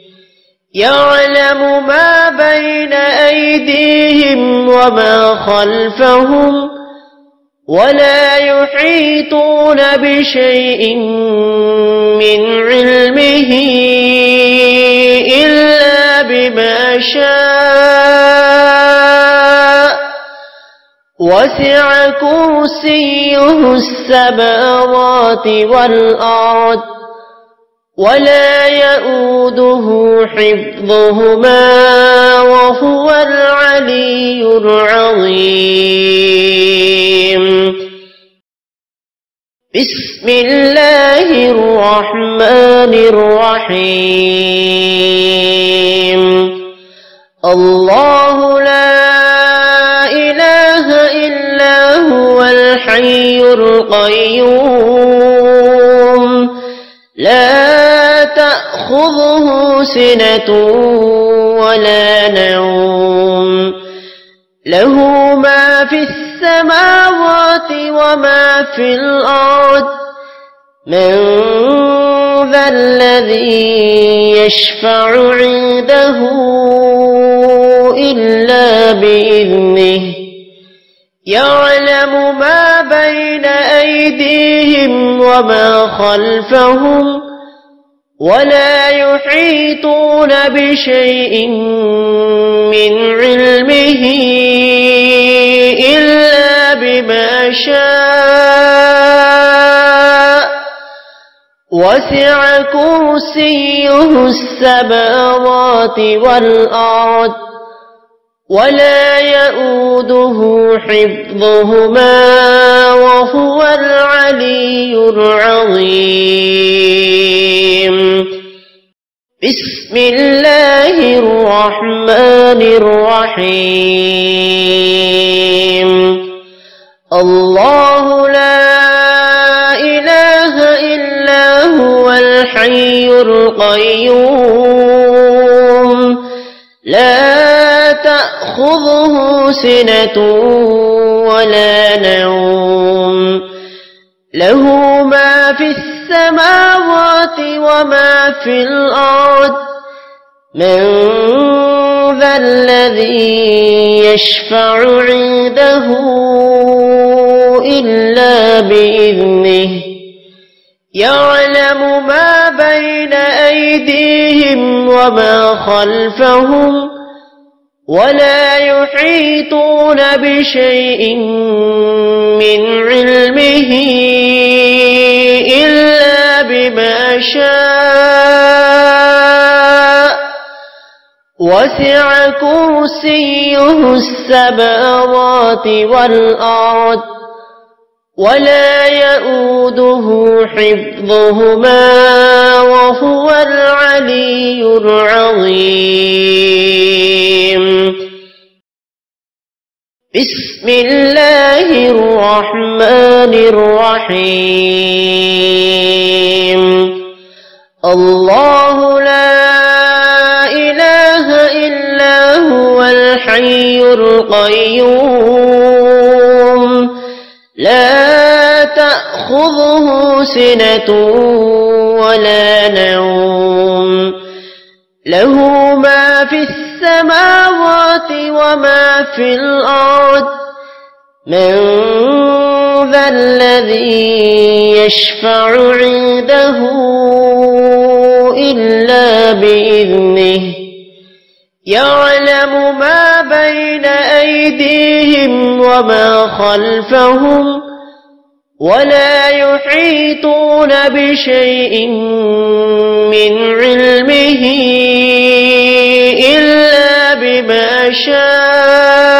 يعلم ما بين أيديهم وما خلفهم ولا يحيطون بشيء من علمه إلا بما شاء وسع كرسيه السماوات والأرض ولا يؤوده حفظهما وهو العلي العظيم بسم الله الرحمن الرحيم الله لا إله إلا هو الحي القيوم لا تأخذه سنة ولا نوم له ما في السماوات وما في الأرض من ذا الذي يشفع عنده إلا بإذنه يعلم ما بين أيديهم وما خلفهم ولا يحيطون بشيء من علمه إلا بما شاء وسع كرسيه السماوات والأرض ولا يؤوده حفظهما وهو العلي العظيم بسم الله الرحمن الرحيم الله لا إله إلا هو الحي القيوم لا تأخذه سنة ولا نوم له ما في السماوات وما في الأرض من ذا الذي يشفع عنده إلا بإذنه يعلم ما بين أيديهم وما خلفهم ولا يحيطون بشيء من علمه إلا بما شاء وسع كرسيه السماوات والأرض ولا يؤوده حفظهما وهو العلي العظيم بسم الله الرحمن الرحيم الله لا إله إلا هو الحي القيوم لا تأخذه سنة ولا نوم له ما في السماوات وما في الأرض من ذا الذي يشفع عنده إلا بإذنه يعلم ما بين أيديهم وما خلفهم ولا يحيطون بشيء من علمه إلا بما شاء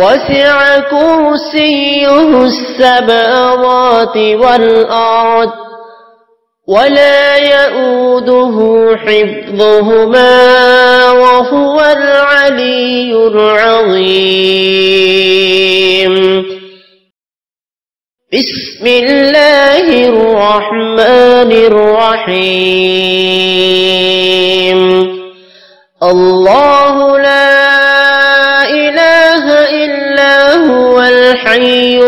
وسع كرسيه السماوات والأرض ولا يؤوده حفظهما وهو العلي العظيم. بسم الله الرحمن الرحيم. الله لا إله إلا هو الحي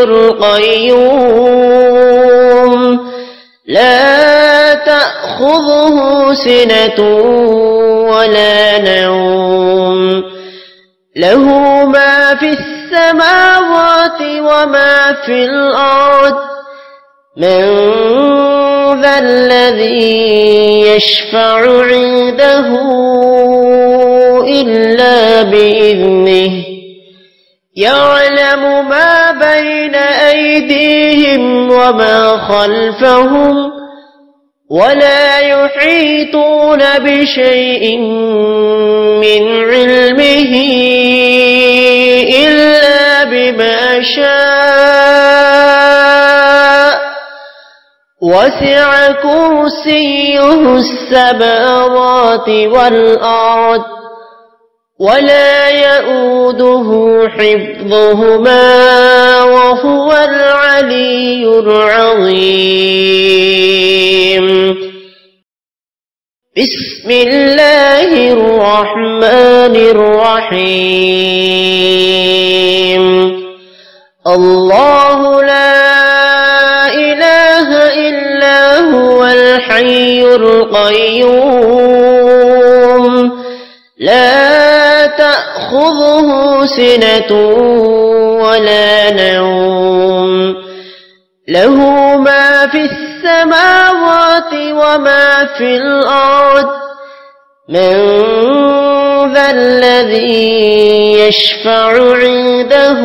القيوم لا تأخذه سنة ولا نوم له ما في السماوات وما في الأرض من ذا الذي يشفع عنده إلا بإذنه يعلم ما بين أيديهم وما خلفهم ولا يحيطون بشيء من علمه إلا بما شاء وسع كرسيه السماوات والأرض ولا يؤوده حفظهما وهو العلي العظيم. بسم الله الرحمن الرحيم. الله لا إله إلا هو الحي القيوم لا تأخذه سنة ولا نوم له ما في السماوات وما في الأرض من ذا الذي يشفع عنده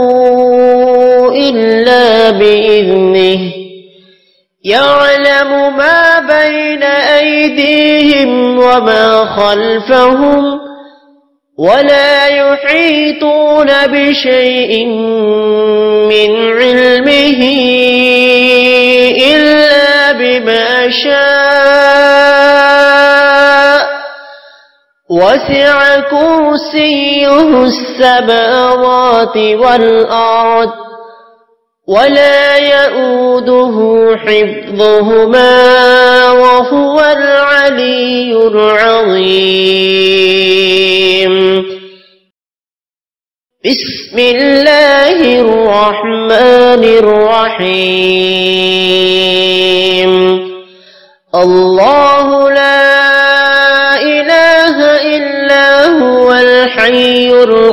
إلا بإذنه يعلم ما بين أيديهم وما خلفهم ولا يحيطون بشيء من علمه إلا بما شاء وسع كرسيه السماوات والأرض ولا يؤوده حفظهما وهو العلي العظيم. بسم الله الرحمن الرحيم. الله لا إله إلا هو الحي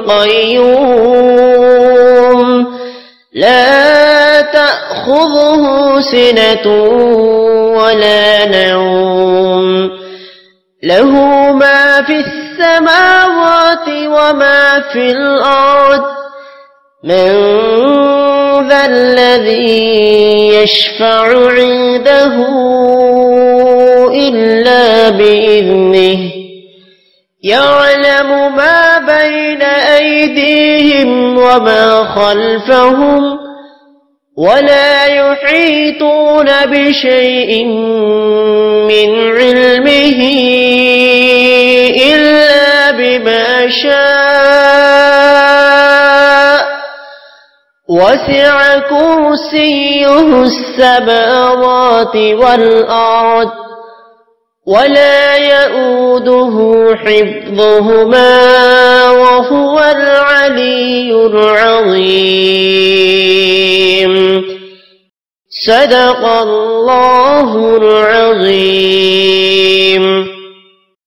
القيوم لا تأخذه سنة ولا نوم له ما في السماوات وما في الأرض من ذا الذي يشفع عنده إلا بإذنه يعلم ما بين أيديهم وما خلفهم ولا يحيطون بشيء من علمه إلا بما شاء وسع كرسيه السماوات والأرض ولا يؤوده حفظهما وهو العلي العظيم. صدق الله العظيم.